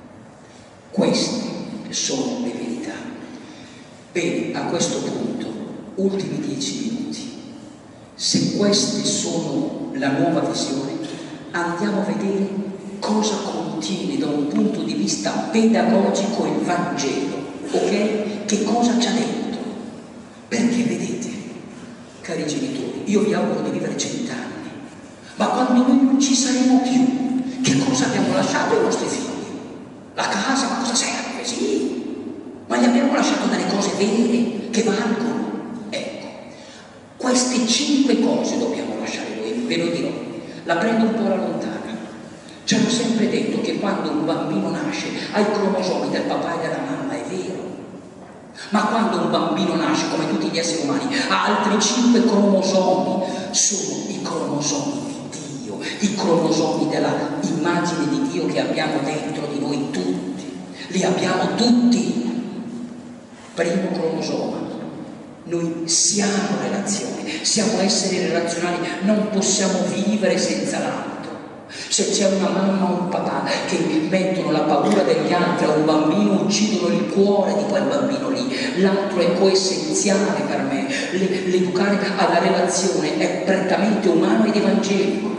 Queste sono le verità. Bene, a questo punto, ultimi dieci minuti. Se queste sono la nuova visione, andiamo a vedere cosa contiene da un punto di vista pedagogico il Vangelo, ok? Che cosa ci ha detto? Perché vedete, cari genitori, io vi auguro di vivere cent'anni. Ma quando noi non ci saremo più, che cosa abbiamo lasciato ai nostri figli? La casa, ma cosa serve? Sì, ma gli abbiamo lasciato delle cose vere, che valgono. Ecco, queste cinque cose dobbiamo lasciare noi, ve lo dirò. La prendo un po' alla lontana. Ci hanno sempre detto che quando un bambino nasce ha i cromosomi del papà e della mamma, è vero. Ma quando un bambino nasce, come tutti gli esseri umani, ha altri cinque cromosomi, sono i cromosomi i cromosomi della immagine di Dio che abbiamo dentro di noi tutti, li abbiamo tutti. Primo cromosoma, noi siamo relazioni, siamo esseri relazionali, non possiamo vivere senza l'altro. Se c'è una mamma o un papà che mettono la paura degli altri a un bambino, uccidono il cuore di quel bambino lì. L'altro è coessenziale per me. L'educare alla relazione è prettamente umano ed evangelico.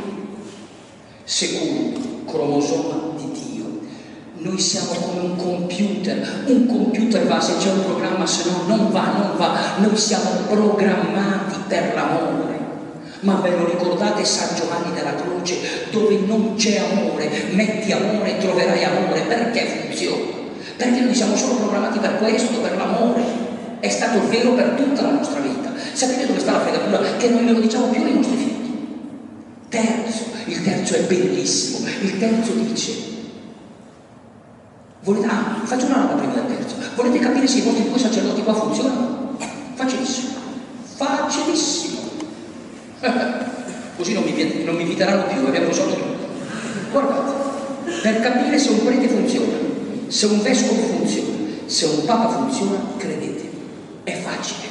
Secondo cromosoma di Dio, noi siamo come un computer. Un computer va se c'è un programma, se no non va, non va. Noi siamo programmati per l'amore. Ma ve lo ricordate San Giovanni della Croce? Dove non c'è amore, metti amore e troverai amore. Perché funziona? Perché noi siamo solo programmati per questo, per l'amore. È stato vero per tutta la nostra vita. Sapete dove sta la fregatura? Che non glielo diciamo più ai nostri figli. Terzo, il terzo è bellissimo. Il terzo dice, volete, ah, faccio una roba prima del terzo. Volete capire se i vostri due sacerdoti qua funzionano? Facilissimo. Facilissimo. Così non mi, non mi inviteranno più, abbiamo risolto tutto. Guardate, per capire se un prete funziona, se un vescovo funziona, se un papa funziona, credete, è facile.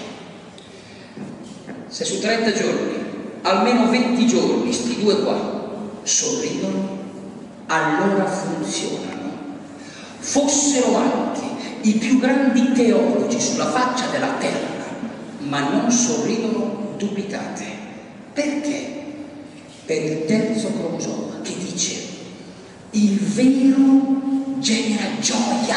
Se su trenta giorni, almeno venti giorni, sti due qua sorridono, allora funzionano. Fossero anche i più grandi teologi sulla faccia della terra, ma non sorridono, dubitate. Perché? Per il terzo cromosoma che dice il vero genera gioia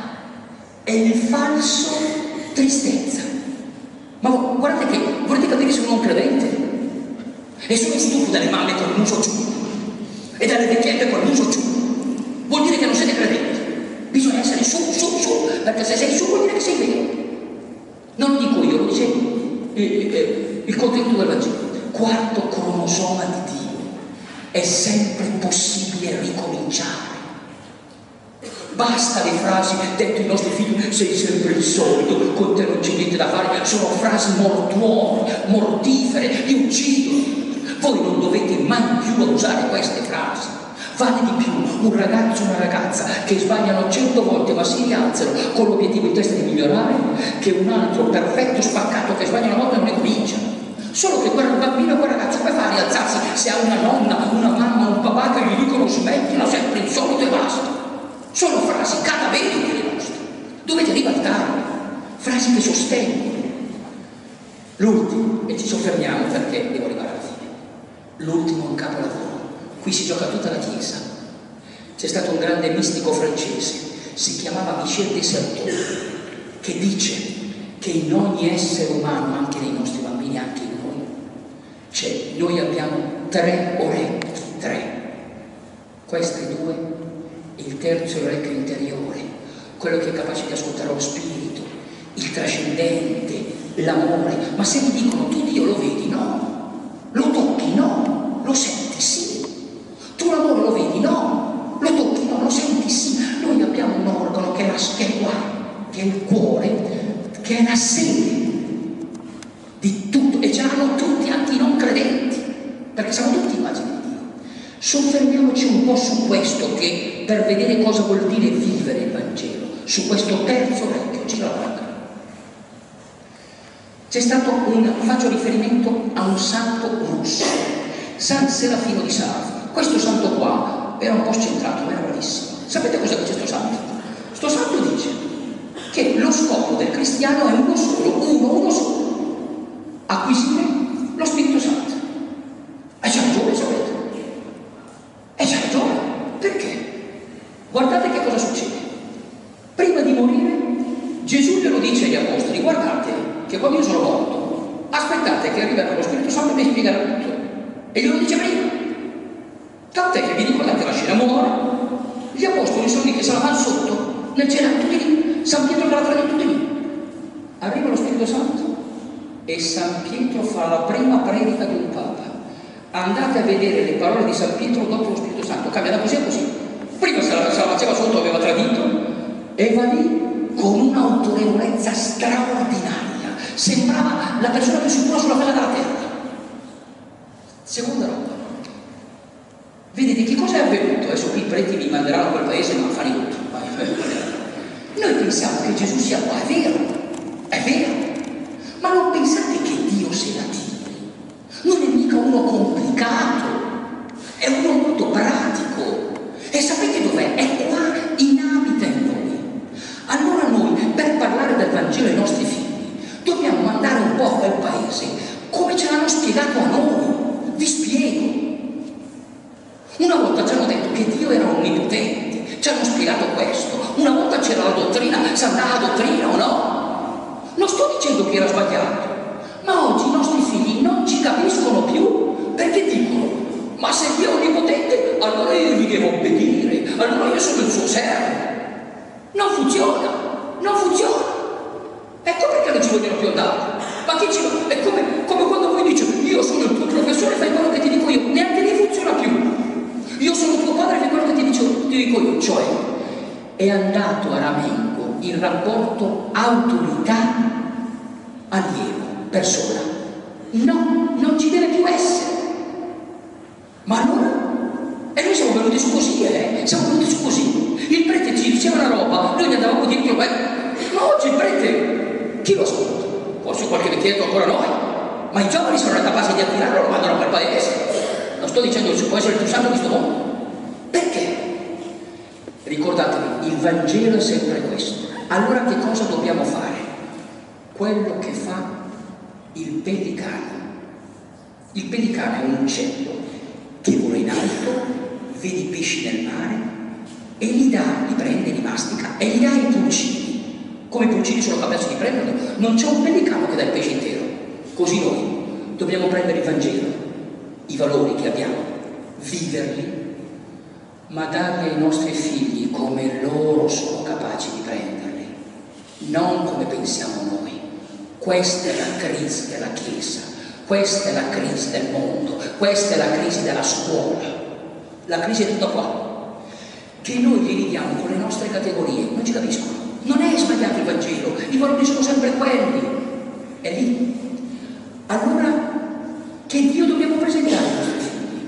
e il falso tristezza. Ma guardate che volete capire se uno è un credente e sono stufo dalle mamme col muso giù e dalle vecchiette col muso giù, vuol dire che non siete credenti. Bisogna essere su, su, su, perché se sei su vuol dire che sei vero. Non lo dico io, lo dice il, il, il contenuto del Vangelo. Quarto cromosoma di Dio, è sempre possibile ricominciare. Basta le frasi dette ai nostri figli, sei sempre il solito, con te non c'è niente da fare, sono frasi mortuorie, mortifere, ti uccidono. Voi non dovete mai più usare queste frasi. Vale di più un ragazzo e una ragazza che sbagliano cento volte ma si rialzano con l'obiettivo in testa di migliorare, che un altro perfetto spaccato che sbaglia una volta e non ne comincia. Solo che quel bambino, quel ragazzo come fa a rialzarsi se ha una nonna, una mamma, un papà che gli dicono smettila sempre il solito e basta? Sono frasi cadaveriche le nostre, dovete ribaltarle, frasi che sostengono. L'ultimo, e ci soffermiamo perché devo arrivare alla fine, l'ultimo è un capolavoro, qui si gioca tutta la Chiesa. C'è stato un grande mistico francese, si chiamava Michel de Certeau, che dice che in ogni essere umano, anche nei nostri bambini, anche in noi, cioè noi abbiamo tre orecchi, tre, queste due, il terzo è l'orecchio interiore, quello che è capace di ascoltare lo spirito, il trascendente, l'amore. Ma se mi dicono tu Dio lo vedi? No. Lo tocchi? No. Lo senti? Sì. Tu l'amore lo vedi? No. Lo tocchi? No. Lo senti? Sì. Noi abbiamo un organo che è, la, che è qua, che è il cuore, che è la sede di tutto, e ce l'hanno tutti, anche i non credenti, perché siamo tutti immagini di Dio. Soffermiamoci un po' su questo, che per vedere cosa vuol dire vivere il Vangelo, su questo terzo orecchio. Gira la placa. C'è stato un, faccio riferimento a un santo russo, San Serafino di Sarov. Questo santo qua era un po' scentrato, ma era bravissimo. Sapete cosa dice sto santo? Sto santo dice che lo scopo del cristiano è uno solo, uno, uno solo, acquisire lo Spirito Santo. E c'ha ragione, sapete? E c'ha ragione. Perché? Guardate che cosa succede. Prima di morire, Gesù glielo dice agli apostoli, guardate che quando io sono morto, aspettate che arriverà lo Spirito Santo e mi spiegherà tutto. E glielo dice prima. Tant'è che vi ricordate la scena, muore, gli apostoli sono lì che se la fanno sotto, nel cielo, tutti lì. San Pietro che la tra tutti lì. Arriva lo Spirito Santo e San Pietro fa la prima predica di un Papa. Andate a vedere le parole di San Pietro dopo lo Spirito Santo, cambia da così a così. Prima se la, se la faceva sotto, aveva tradito, e va lì con un'autorevolezza straordinaria. Sembrava la persona più sicura sulla faccia della terra. Seconda roba. Vedete che cosa è avvenuto? Adesso qui i preti mi manderanno a quel paese, ma fanno tutto. Noi pensiamo che Gesù sia qua, è vero, è vero, ma non pensate che Dio se la tiri. Non è mica uno complicato, è uno molto pratico. E sapete dov'è? È qua, inabita in noi. Allora noi, per parlare del Vangelo ai nostri figli, dobbiamo mandare un po' a quel paese come ce l'hanno spiegato a noi. Vi spiego. Una volta ci hanno detto che Dio era onnipotente, ci hanno spiegato questo. Una volta c'era la dottrina, si andava la dottrina o no? Non sto dicendo che era sbagliato, ma oggi i nostri figli non ci capiscono più. ma se Dio è onnipotente, allora io gli devo obbedire, allora io sono il suo servo. Non funziona, non funziona. Ecco perché non ci vogliono più andare. Ma chi ci va? È come, come quando voi dice io sono il tuo professore, fai quello che ti dico io. Neanche lì funziona più. Io sono tuo padre, fai quello che ti, dico, ti dico io. Cioè, è andato a ramengo il rapporto autorità-allievo, persona. No, non ci deve più essere. Ma allora? E noi siamo venuti su così, eh? Siamo venuti su così. Il prete ci diceva una roba, noi gli andavamo dietro, beh, ma oggi il prete, chi lo ascolta? Forse qualche vecchietto ancora noi, ma i giovani sono capaci di attirarlo, lo mandano a quel paese. Non sto dicendo che può essere il più santo di questo mondo. Perché? Ricordatevi, il Vangelo è sempre questo. Allora che cosa dobbiamo fare? Quello che fa il pelicano. Il pelicano è un uccello che vola in alto, vede i pesci nel mare e li dà, li prende, li mastica e li dà ai pulcini. Come i pulcini sono capaci di prenderlo, non c'è un pelicano che dà il pesce intero. Così noi dobbiamo prendere il Vangelo, i valori che abbiamo, viverli, ma darli ai nostri figli come loro sono capaci di prenderli, non come pensiamo noi. Questa è la crisi della Chiesa, questa è la crisi del mondo, questa è la crisi della scuola. La crisi è tutta qua, che noi gli diamo con le nostre categorie, non ci capiscono. Non è sbagliato il Vangelo, i valori sono sempre quelli. È lì. Allora, che Dio dobbiamo presentare ai nostri figli?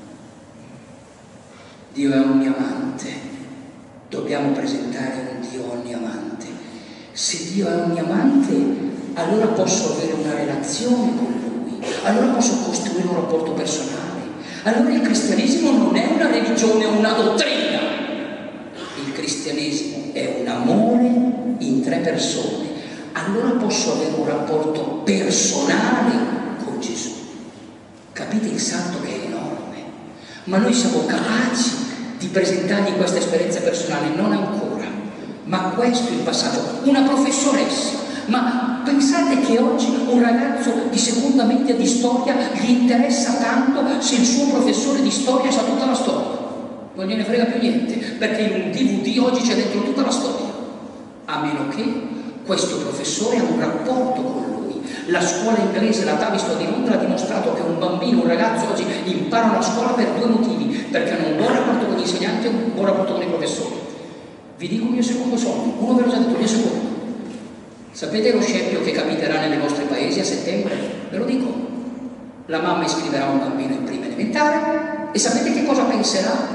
Dio è onniamante, dobbiamo presentare un Dio onniamante. Se Dio è onniamante, allora posso avere una relazione con Lui, allora posso costruire un rapporto personale. Allora il cristianesimo non è una religione o una dottrina, il cristianesimo è un amore in tre persone. Allora posso avere un rapporto personale con Gesù. Capite il salto che è enorme? Ma noi siamo capaci di presentargli questa esperienza personale? Non ancora. Ma questo è il passaggio. Una professoressa. Ma pensate che oggi un ragazzo di seconda media di storia gli interessa tanto se il suo professore di storia sa tutta la storia? Non gliene frega più niente, perché in un D V D oggi c'è dentro tutta la storia. A meno che questo professore ha un rapporto con lui. La scuola inglese, la Tavistock di Londra, ha dimostrato che un bambino, un ragazzo oggi impara la scuola per due motivi: perché hanno un buon rapporto con gli insegnanti e un buon rapporto con i professori. Vi dico il mio secondo sogno, uno ve l'ho già detto, il mio secondo. Sapete lo scempio che capiterà nei nostri paesi a settembre? Ve lo dico. La mamma iscriverà un bambino in prima elementare e sapete che cosa penserà?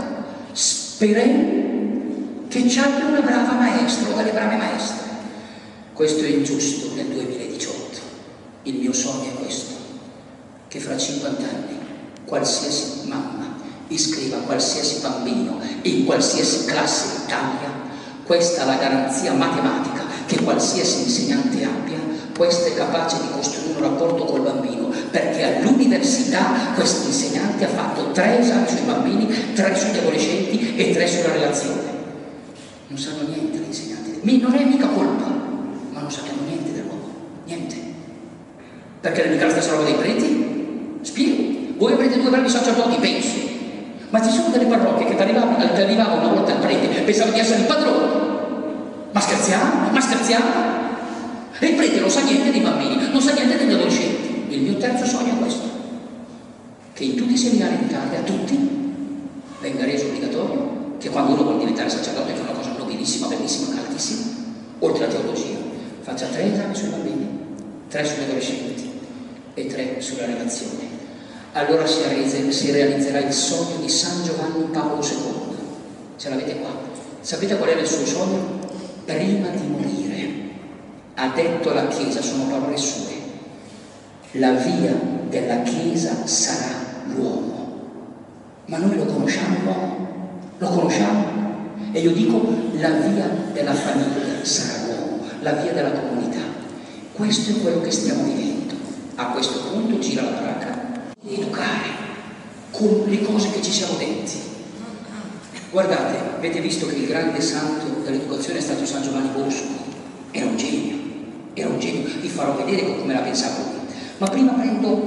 Speriamo che ci abbia una brava maestra o delle brave maestre. Questo è ingiusto nel duemiladiciotto. Il mio sogno è questo: che fra cinquanta anni qualsiasi mamma iscriva qualsiasi bambino in qualsiasi classe d'Italia. Questa è la garanzia matematica che qualsiasi insegnante abbia. Questa è capace di costruire un rapporto col bambino, perché all'università questo insegnante ha fatto tre esami sui bambini, tre sugli adolescenti e tre sulla relazione. Non sanno niente gli insegnanti, non è mica colpa, ma non sappiamo niente dell'uomo, niente. Perché non è mica la stessa roba dei preti? Spiego. Voi avrete due bravi sacerdoti, penso, ma ci sono delle parrocchie che ti arrivavano una volta al prete, pensavo di essere il padrone. Ma scherziamo? Ma scherziamo? E il prete non sa niente dei bambini, non sa niente degli adolescenti. Il mio terzo sogno è questo: che in tutti i seminari d'Italia, a tutti, venga reso obbligatorio che quando uno vuole diventare sacerdote, che è una cosa nobilissima, bellissima, altissima, oltre alla teologia, faccia tre esami sui bambini, tre sugli adolescenti e tre sulla relazione. Allora si, realizz- si realizzerà il sogno di San Giovanni Paolo secondo. Ce l'avete qua. Sapete qual era il suo sogno? Prima di morire ha detto alla Chiesa, sono parole sue: la via della Chiesa sarà l'uomo. Ma noi lo conosciamo l'uomo? Lo conosciamo? E io dico, la via della famiglia sarà l'uomo, la via della comunità. Questo è quello che stiamo vivendo. A questo punto gira la baracca di educare con le cose che ci siamo detti. Guardate, avete visto che il grande santo dell'educazione è stato San Giovanni Bosco. Era un genio, era un genio. Vi farò vedere come la pensavo lui. Ma prima prendo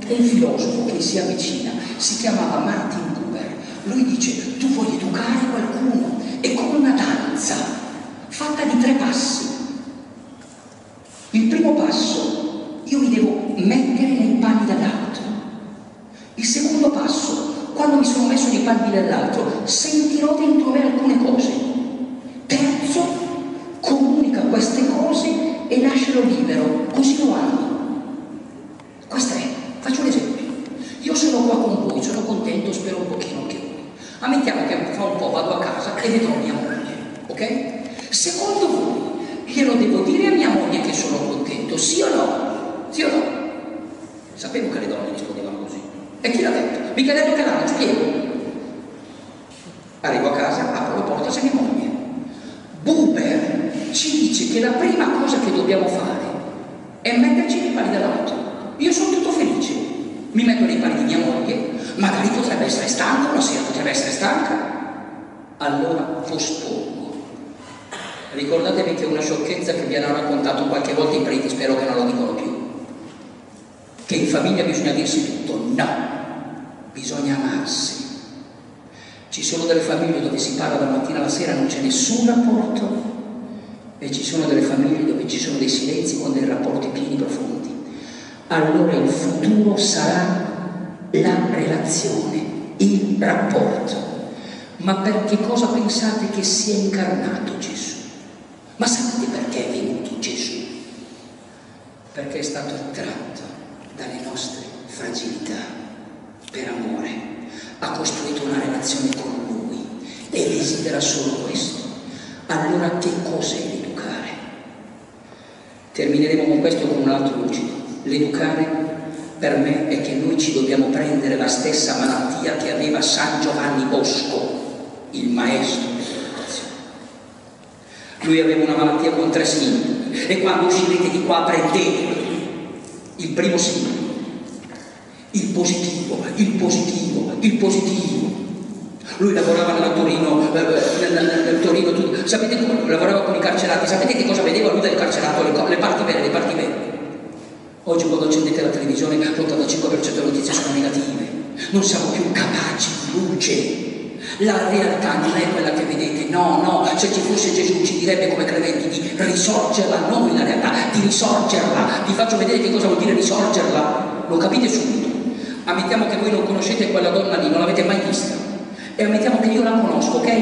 è un filosofo che si avvicina, si chiamava Martin Buber. Lui dice: tu vuoi educare qualcuno, è come una danza fatta di tre passi. Il primo passo, io mi devo mettere nei panni dell'altro. Il secondo passo, quando mi sono messo nei panni dell'altro, sentirò dentro me alcune cose. Terzo, comunica queste cose e lascialo libero, così lo ami. Questo è, faccio un esempio. Io sono qua con voi, sono contento, spero un pochino anche voi. Ammettiamo che fra un po' vado a casa e vedrò mia moglie, ok? Secondo voi, glielo devo dire a mia moglie che sono contento, sì o no? Sì o no? Sapevo che le donne rispondevano così. E chi l'ha detto? Mica ha detto che l'hanno, spiego. Arrivo a casa, apro la porta, c'è mia moglie. Buber ci dice che la prima cosa che dobbiamo fare è metterci nei panni dell'altro. Io sono tutto felice, mi metto nei panni di mia moglie, magari potrebbe essere stanca, una sera potrebbe essere stanca, allora pospongo. Ricordatevi che è una sciocchezza che vi hanno raccontato qualche volta i preti, spero che non lo dicono più, che in famiglia bisogna dirsi tutto. No, bisogna amarsi. Ci sono delle famiglie dove si parla dalla mattina alla sera, non c'è nessun rapporto, e ci sono delle famiglie dove ci sono dei silenzi con dei rapporti pieni profondi. Allora il futuro sarà la relazione, il rapporto. Ma per che cosa pensate che sia incarnato Gesù? Ma sapete perché è venuto Gesù? Perché è stato attratto dalle nostre fragilità per amore, ha costruito una relazione con Lui e desidera solo questo. Allora che cos'è l'educare? Termineremo con questo con un altro lucido. L'educare per me è che noi ci dobbiamo prendere la stessa malattia che aveva San Giovanni Bosco, il maestro dell'educazione. Lui aveva una malattia con tre sintomi, e quando uscirete di qua prendete il primo sintomo, il positivo, il positivo, il positivo. Lui lavorava nella Torino, eh, nel, nel Torino, tu, sapete come lavorava con i carcerati, sapete che cosa vedeva lui dal carcerato? Le, le parti belle, le parti belle. Oggi quando accendete la televisione l'ottantacinque per cento delle notizie sono negative, non siamo più capaci di luce. La realtà non è quella che vedete, no, no, se ci fosse Gesù ci direbbe come credenti di risorgerla, non la realtà, di risorgerla. Vi faccio vedere che cosa vuol dire risorgerla, lo capite subito. Ammettiamo che voi non conoscete quella donna lì, non l'avete mai vista, e ammettiamo che io la conosco, ok?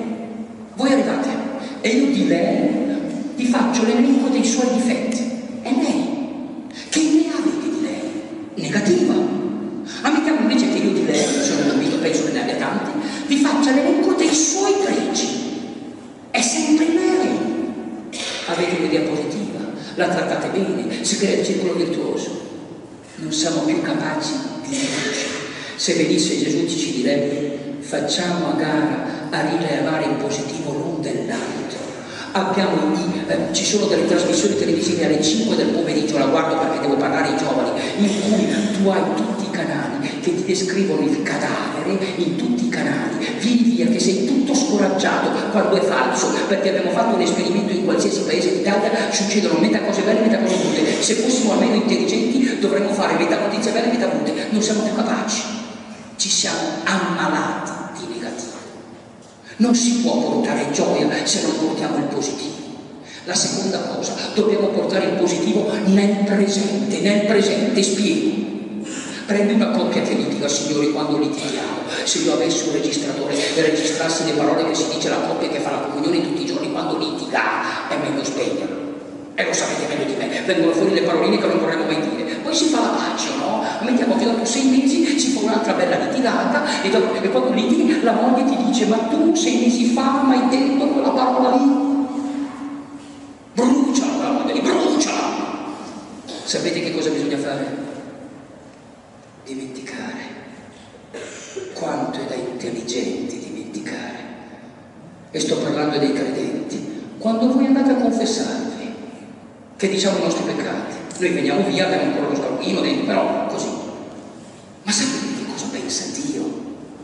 Voi arrivate e io di lei vi faccio l'elenco dei suoi difetti. È lei. Che idea avete di lei? Negativa. Ammettiamo invece che io di lei, sono convinto, penso che ne abbia tanti, vi faccia l'elenco dei suoi pregi. È sempre lei. Avete un'idea positiva, la trattate bene, si crea il circolo virtuoso. Non siamo più capaci di dirci. Se venisse Gesù ci direbbe: facciamo a gara a rilevare il positivo l'un dell'altro. Abbiamo i, eh, ci sono delle trasmissioni televisive alle cinque del pomeriggio, la guardo perché devo parlare ai giovani, in cui tu hai tutti i canali che ti descrivono il cadavere, in tutti i canali, vieni via che sei tutto scoraggiato quando è falso, perché abbiamo fatto un esperimento in qualsiasi paese d'Italia, succedono metà cose belle e metà cose brutte. Se fossimo almeno intelligenti dovremmo fare metà notizie belle e metà brutte, non siamo più capaci, ci siamo ammalati di negativo. Non si può portare gioia se non portiamo il positivo. La seconda cosa, dobbiamo portare il positivo nel presente, nel presente, spiego. Prendi una coppia che litiga, signori, quando litighiamo, se io avessi un registratore e registrassi le parole che si dice alla coppia che fa la comunione tutti i giorni quando litiga, è meglio spegnerlo. E lo sapete meglio di me, vengono fuori le paroline che non vorremmo mai dire. Poi si fa la pace, no? Mettiamo che dopo sei mesi si fa un'altra bella litigata e, dopo, e quando litighi la moglie ti dice: ma tu sei mesi fa mi hai detto quella parola lì? Bruciala la moglie, lì, bruciala! Sapete che cosa bisogna fare? Dimenticare. Quanto è da intelligenti dimenticare. E sto parlando dei credenti. Quando voi andate a confessarvi, che diciamo i nostri peccati, noi veniamo via, abbiamo ancora lo scalpino dentro, però così. Ma sapete che cosa pensa Dio?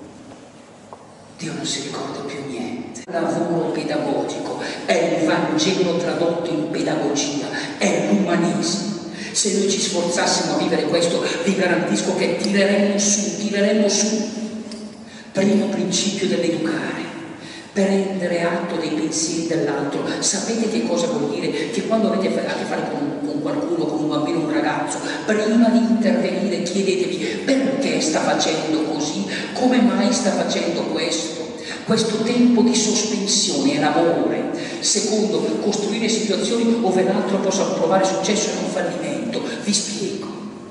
Dio non si ricorda più niente. Lavoro pedagogico è il Vangelo tradotto in pedagogia, è l'umanesimo. Se noi ci sforzassimo a vivere questo, vi garantisco che tireremmo su, tireremmo su. Primo principio dell'educare, prendere atto dei pensieri dell'altro. Sapete che cosa vuol dire? Che quando avete a che fare con, con qualcuno, con un bambino, un ragazzo, prima di intervenire chiedetevi perché sta facendo così, come mai sta facendo questo. Questo tempo di sospensione è l'amore. Secondo, costruire situazioni dove l'altro possa provare successo e non fallimento. Vi spiego.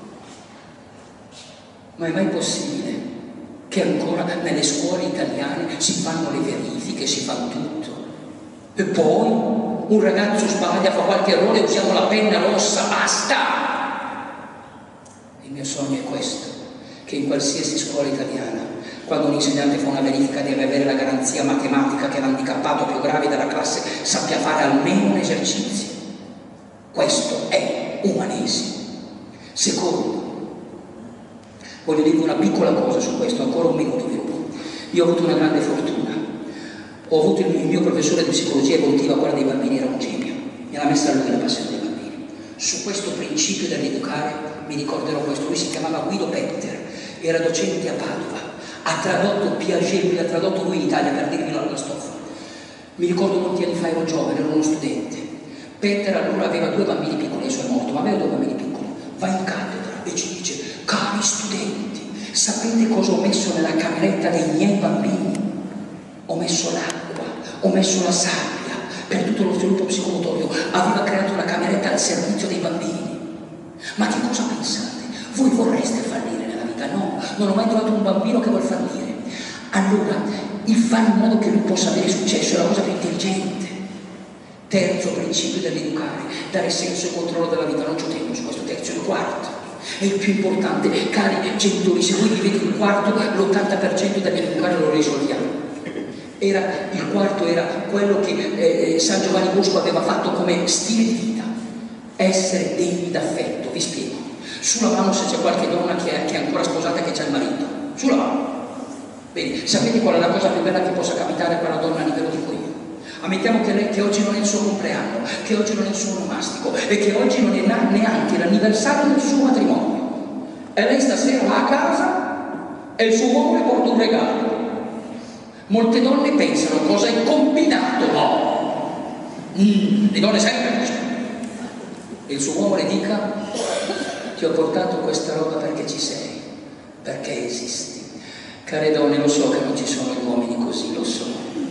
Ma è mai possibile che ancora nelle scuole italiane si fanno le verifiche, si fa tutto? E poi un ragazzo sbaglia, fa qualche errore, usiamo la penna rossa, basta! Il mio sogno è questo, che in qualsiasi scuola italiana, quando un insegnante fa una verifica deve avere la garanzia matematica che l'handicappato più grave della classe sappia fare almeno un esercizio. Questo è umanesimo. Secondo, voglio dirvi una piccola cosa su questo, ancora un minuto vi rubo. Io ho avuto una grande fortuna. Ho avuto il mio professore di psicologia evolutiva, quella dei bambini, era un genio. Mi ha messa lui la passione dei bambini. Su questo principio dell'educare mi ricorderò questo. Lui si chiamava Guido Petter, era docente a Padova. Ha tradotto Piaget, l'ha tradotto lui in Italia per dirvi la stoffa. Mi ricordo molti anni fa, ero giovane, ero uno studente. Petter allora aveva due bambini piccoli, adesso è morto, ma aveva due bambini piccoli. Va in cattedra e ci dice: cari studenti, sapete cosa ho messo nella cameretta dei miei bambini? Ho messo l'acqua, ho messo la sabbia per tutto lo sviluppo psicomotorio. Aveva creato una cameretta al servizio dei bambini. Ma che cosa pensate? Voi vorreste fallire? No, non ho mai trovato un bambino che vuol fallire. Allora, il fare in modo che lui possa avere successo è la cosa più intelligente. Terzo principio dell'educare, dare senso e controllo della vita. Non c'ho tempo su questo terzo, il quarto è il più importante. Cari genitori, se voi vivete il quarto, l'ottanta per cento dell'educare lo risolviamo. Era, il quarto era quello che eh, San Giovanni Bosco aveva fatto come stile di vita: essere degni d'affetto. Vi spiego. Sulla mano se c'è qualche donna che è, che è ancora sposata e che c'ha il marito. Sulla mano. Bene, sapete qual è la cosa più bella che possa capitare a quella donna? A livello dico io. Ammettiamo che lei, che oggi non è il suo compleanno, che oggi non è il suo onomastico e che oggi non è neanche l'anniversario del suo matrimonio. E lei stasera va a casa e il suo uomo le porta un regalo. Molte donne pensano: cosa hai combinato? No. Mm, le donne sempre così. E il suo uomo le dica: ti ho portato questa roba perché ci sei, perché esisti. Care donne, lo so che non ci sono gli uomini così, lo so,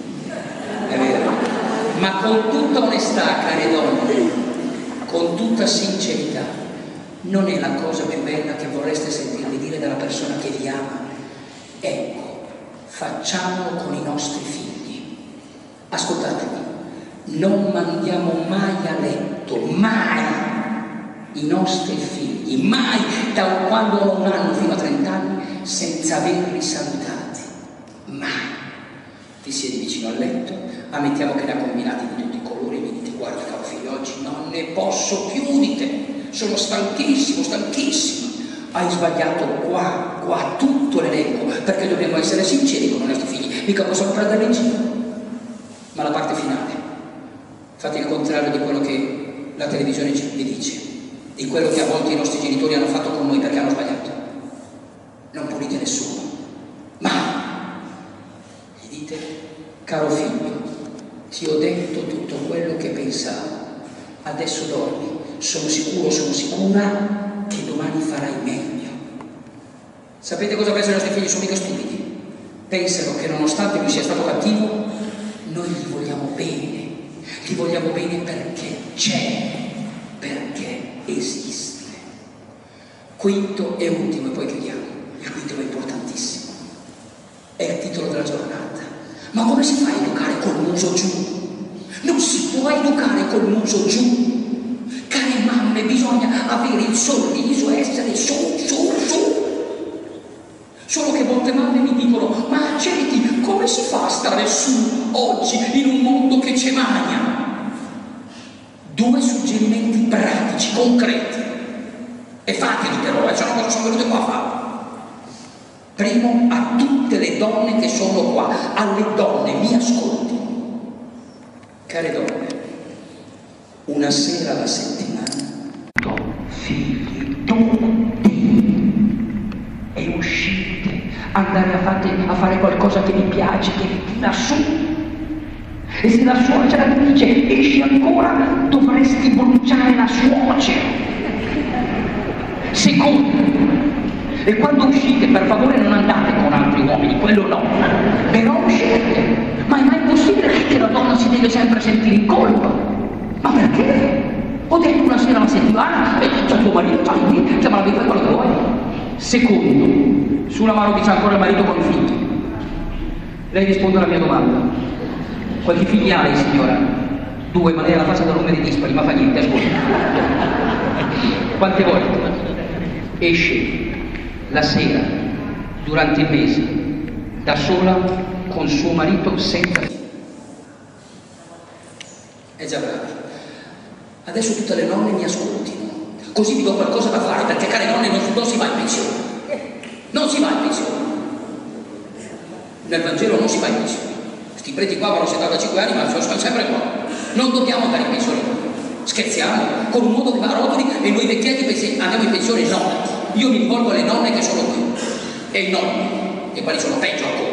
è vero, ma con tutta onestà, care donne, con tutta sincerità, non è la cosa più bella che vorreste sentirvi dire dalla persona che vi ama? Ecco, facciamolo con i nostri figli. Ascoltatemi, non mandiamo mai a letto, mai, i nostri figli, mai, da quando hanno un anno fino a trent'anni, senza averli salutati. Mai. Ti siedi vicino al letto, ammettiamo che ne ha combinati di tutti i colori, e mi dite: guarda caro figlio, oggi non ne posso più di te, sono stanchissimo, stanchissimo. Hai sbagliato qua, qua, tutto l'elenco, perché dobbiamo essere sinceri con i nostri figli, mica possiamo prenderli in giro. Ma la parte finale, fate il contrario di quello che la televisione vi dice, di quello che a volte i nostri genitori hanno fatto con noi perché hanno sbagliato. Non punite nessuno, ma gli dite: caro figlio, ti ho detto tutto quello che pensavo, adesso dormi, sono sicuro, sono sicura che domani farai meglio. Sapete cosa pensano i nostri figli? Sono mica stupidi. Pensano che nonostante lui sia stato cattivo, noi gli vogliamo bene, gli vogliamo bene perché c'è, perché esiste. Quinto e ultimo, e poi chiudiamo. Il quinto è importantissimo, è il titolo della giornata. Ma come si fa a educare col muso giù? Non si può educare col muso giù. Care mamme, bisogna avere il sorriso, essere su, su, su. Solo che molte mamme mi dicono: ma accidenti, come si fa a stare su oggi in un mondo che ci magna? Due suggerimenti pratici, concreti, e fateli però, eh, se no cosa sono venute qua a fare? Primo, a tutte le donne che sono qua, alle donne, mi ascolti. Care donne, una sera alla settimana, fino tutti, e uscite, andare a, fate, a fare qualcosa che vi piace, che vi tira su. E se la suocera ti dice esci ancora, dovresti bruciare la suocera. Secondo, e quando uscite, per favore non andate con altri uomini, quello no, però uscite. Ma è mai possibile che la donna si deve sempre sentire in colpa? Ma perché? Ho detto una sera alla settimana e c'è tuo marito, c'è lì, chiama la vita quello che vuoi. Secondo, sulla mano dice ancora il marito con i figli. Lei risponde alla mia domanda. Quanti figli ha lei, signora? Due, ma lei ha la faccia da numeri dispari, ma fa niente, ascolta. Quante volte esce la sera, durante il mese, da sola, con suo marito, senza figli? È già bravo. Adesso tutte le nonne mi ascoltino, così vi do qualcosa da fare, perché care nonne non, non si va in pensione. Non si va in pensione. Nel Vangelo non si va in pensione. Questi preti qua vanno settantacinque anni, ma sono sempre qua. Non dobbiamo andare in pensione. Scherziamo, con un modo a rotoli e noi vecchietti pensiamo, andiamo in pensione? No. Io mi rivolgo alle nonne che sono qui. E i nonni, e quali sono peggio ancora.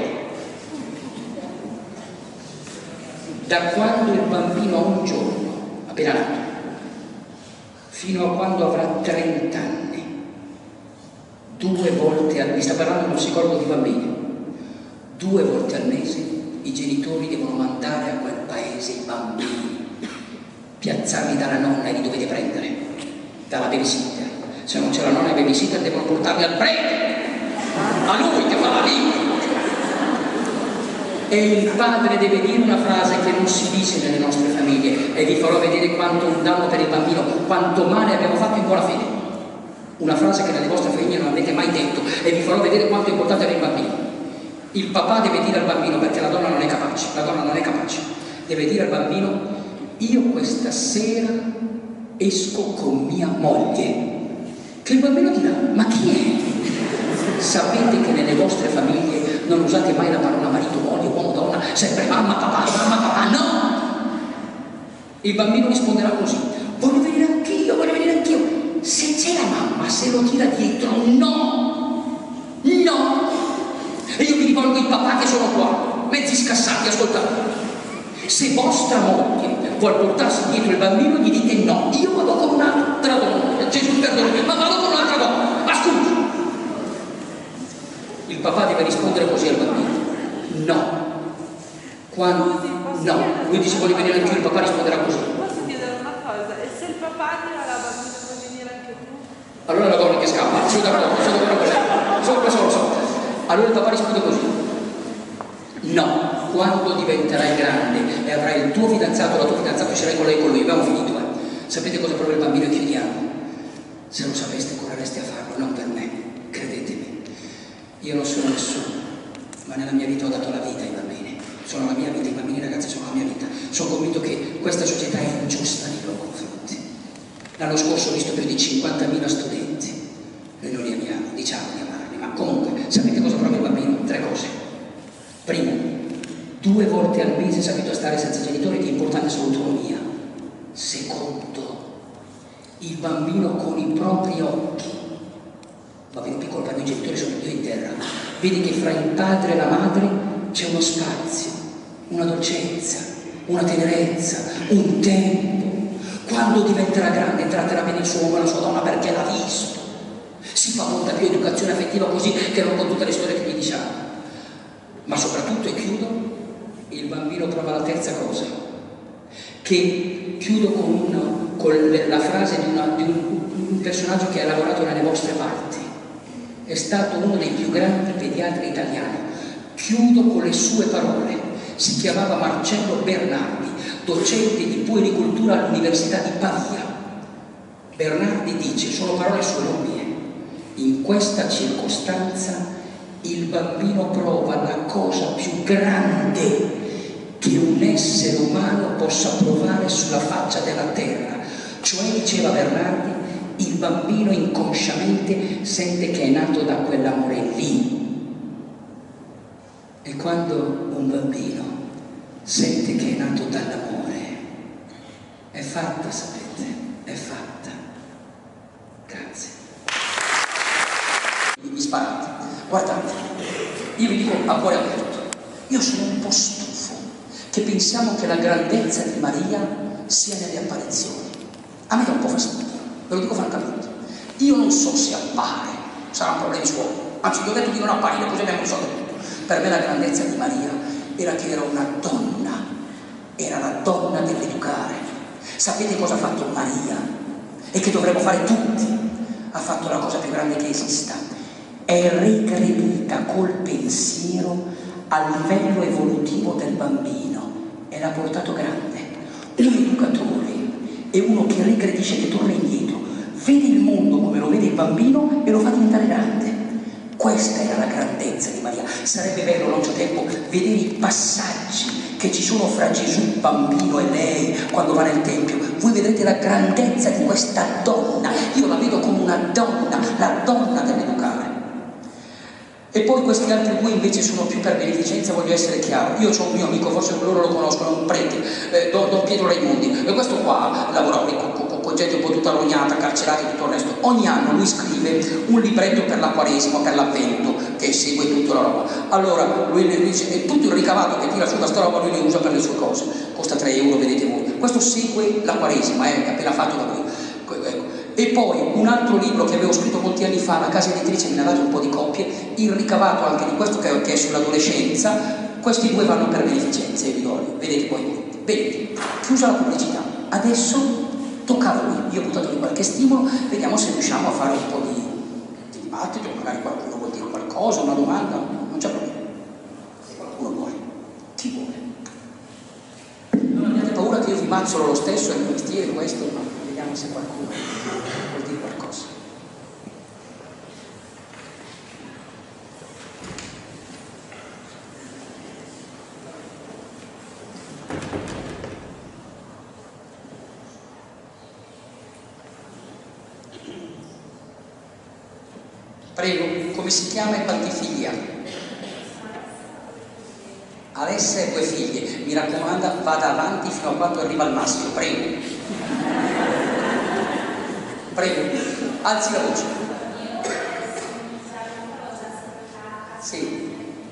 Da quando il bambino ha un giorno, appena nato, fino a quando avrà trenta anni, due volte al mese, mi sta parlando uno psicologo di bambini, due volte al mese i genitori devono mandare a quel paese i bambini, piazzarli dalla nonna e li dovete prendere, dalla babysitter. Se non c'è la nonna e il babysitter devono portarli al prete, a lui che fa la vita. E il padre deve dire una frase che non si dice nelle nostre famiglie, e vi farò vedere quanto un danno per il bambino, quanto male abbiamo fatto in buona fede. Una frase che nelle vostre famiglie non avete mai detto, e vi farò vedere quanto è importante per il bambino. Il papà deve dire al bambino, perché la donna non è capace, la donna non è capace, deve dire al bambino: io questa sera esco con mia moglie. Che il bambino dirà: ma chi è? Sapete che nelle vostre famiglie non usate mai la parola marito, moglie, uomo, donna, sempre mamma, papà, mamma, papà, no! Il bambino risponderà così: voglio venire anch'io, voglio venire anch'io. Se c'è la mamma, se lo tira dietro, no! No! E io mi rivolgo ai papà che sono qua, mezzi scassati, ascoltate. Se vostra moglie vuol portarsi dietro il bambino, gli dite no, io vado con un'altra donna, Gesù perdonami, ma vado con un'altra donna, ma scusa. Il papà deve rispondere così al bambino: no. Quando no, lui dice voglio venire anche io, il papà risponderà così. Posso chiedere una cosa? E se il papà dirà alla bambina vuoi venire anche tu? Allora la donna che scappa, sono d'accordo, sono d'accordo con lei, sono, sono, sono. Allora il papà risponde così: no, quando diventerai grande e avrai il tuo fidanzato, la tua fidanzata, uscirai con lei e con lui, abbiamo finito, eh. Sapete cosa prova il bambino? E chiudiamo. Se lo sapeste correreste a farlo, non per me, credetemi. Io non sono nessuno, ma nella mia vita ho dato la vita ai bambini. Sono la mia vita, i bambini ragazzi sono la mia vita. Sono convinto che questa società è ingiusta nei loro confronti. L'anno scorso ho visto più di cinquantamila studenti. Noi non li amiamo, diciamo di amarli, ma comunque, sapete cosa prova il bambino? Tre cose. Primo, due volte al mese sapete a stare senza genitori, che è importante sull'autonomia. Secondo, il bambino con i propri occhi, il bambino piccolo per i genitori sono due in terra, vedi che fra il padre e la madre c'è uno spazio, una dolcezza, una tenerezza, un tempo. Quando diventerà grande tratterà bene il suo uomo e la sua donna perché l'ha visto. Si fa molta più educazione affettiva così che non con tutte le storie che gli diciamo. Ma soprattutto, e chiudo, il bambino prova la terza cosa, che chiudo con, una, con la frase di, una, di un, un personaggio che ha lavorato nelle vostre parti. È stato uno dei più grandi pediatri italiani. Chiudo con le sue parole. Si chiamava Marcello Bernardi, docente di puericultura all'Università di Pavia. Bernardi dice, sono parole sue, non mie: in questa circostanza il bambino prova la cosa più grande che un essere umano possa provare sulla faccia della terra. Cioè, diceva Bernardi, il bambino inconsciamente sente che è nato da quell'amore lì. E quando un bambino sente che è nato dall'amore, è fatta, sapete, è fatta. Grazie. Guardate, io vi dico a cuore aperto, io sono un po' stufo che pensiamo che la grandezza di Maria sia nelle apparizioni. A me dà un po' fastidio, ve lo dico francamente. Io non so se appare, sarà un problema suo, anzi gli ho detto di non apparire, così abbiamo risolto tutto. Per me la grandezza di Maria era che era una donna, era la donna dell'educare. Sapete cosa ha fatto Maria? E che dovremmo fare tutti? Ha fatto la cosa più grande che esista. È regredita col pensiero al livello evolutivo del bambino e l'ha portato grande. Un educatore è uno che regredisce, che torna indietro, vede il mondo come lo vede il bambino e lo fa diventare grande. Questa era la grandezza di Maria. Sarebbe bello, non c'è tempo, vedere i passaggi che ci sono fra Gesù bambino e lei quando va nel Tempio. Voi vedrete la grandezza di questa donna. Io la vedo come una donna, la donna dell'educare. E poi questi altri due invece sono più per beneficenza, voglio essere chiaro. Io ho un mio amico, forse loro lo conoscono, un prete, eh, Don, Don Pietro Raimondi, e questo qua lavora con, con, con gente un po' tutta rognata, carcerati e tutto il resto. Ogni anno lui scrive un libretto per la Quaresima, per l'Avvento, che segue tutta la roba. Allora lui dice, e tutto il ricavato che tira su da sta roba lui ne usa per le sue cose, costa tre euro, vedete voi. Questo segue la Quaresima, eh, appena fatto da lui. Ecco. E poi un altro libro che avevo scritto molti anni fa, la casa editrice me ne ha dato un po' di copie, il ricavato anche di questo che è sull'adolescenza. Questi due vanno per beneficenza, vi do, vedete poi voi. Bene, chiusa la pubblicità, adesso tocca a voi. Io ho buttato lì qualche stimolo, vediamo se riusciamo a fare un po' di, di dibattito, magari qualcuno vuol dire qualcosa, una domanda, non c'è problema. Se qualcuno vuole, chi vuole? Non abbiate paura che io vi mazzolo lo stesso, è il mio mestiere questo, ma vediamo se qualcuno vuol dire qualcosa. Prego, come si chiama il padrifiglia? Alessa e due figlie, mi raccomanda, vada avanti fino a quando arriva al massimo, prego. Prego, alzi la voce. Sì.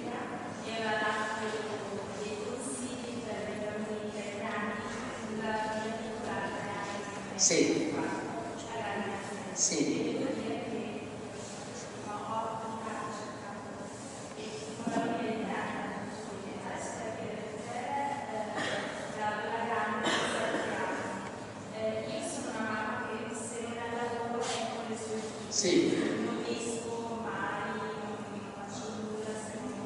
Sì. Sì. Sì. Non riesco mai, non faccio nulla se non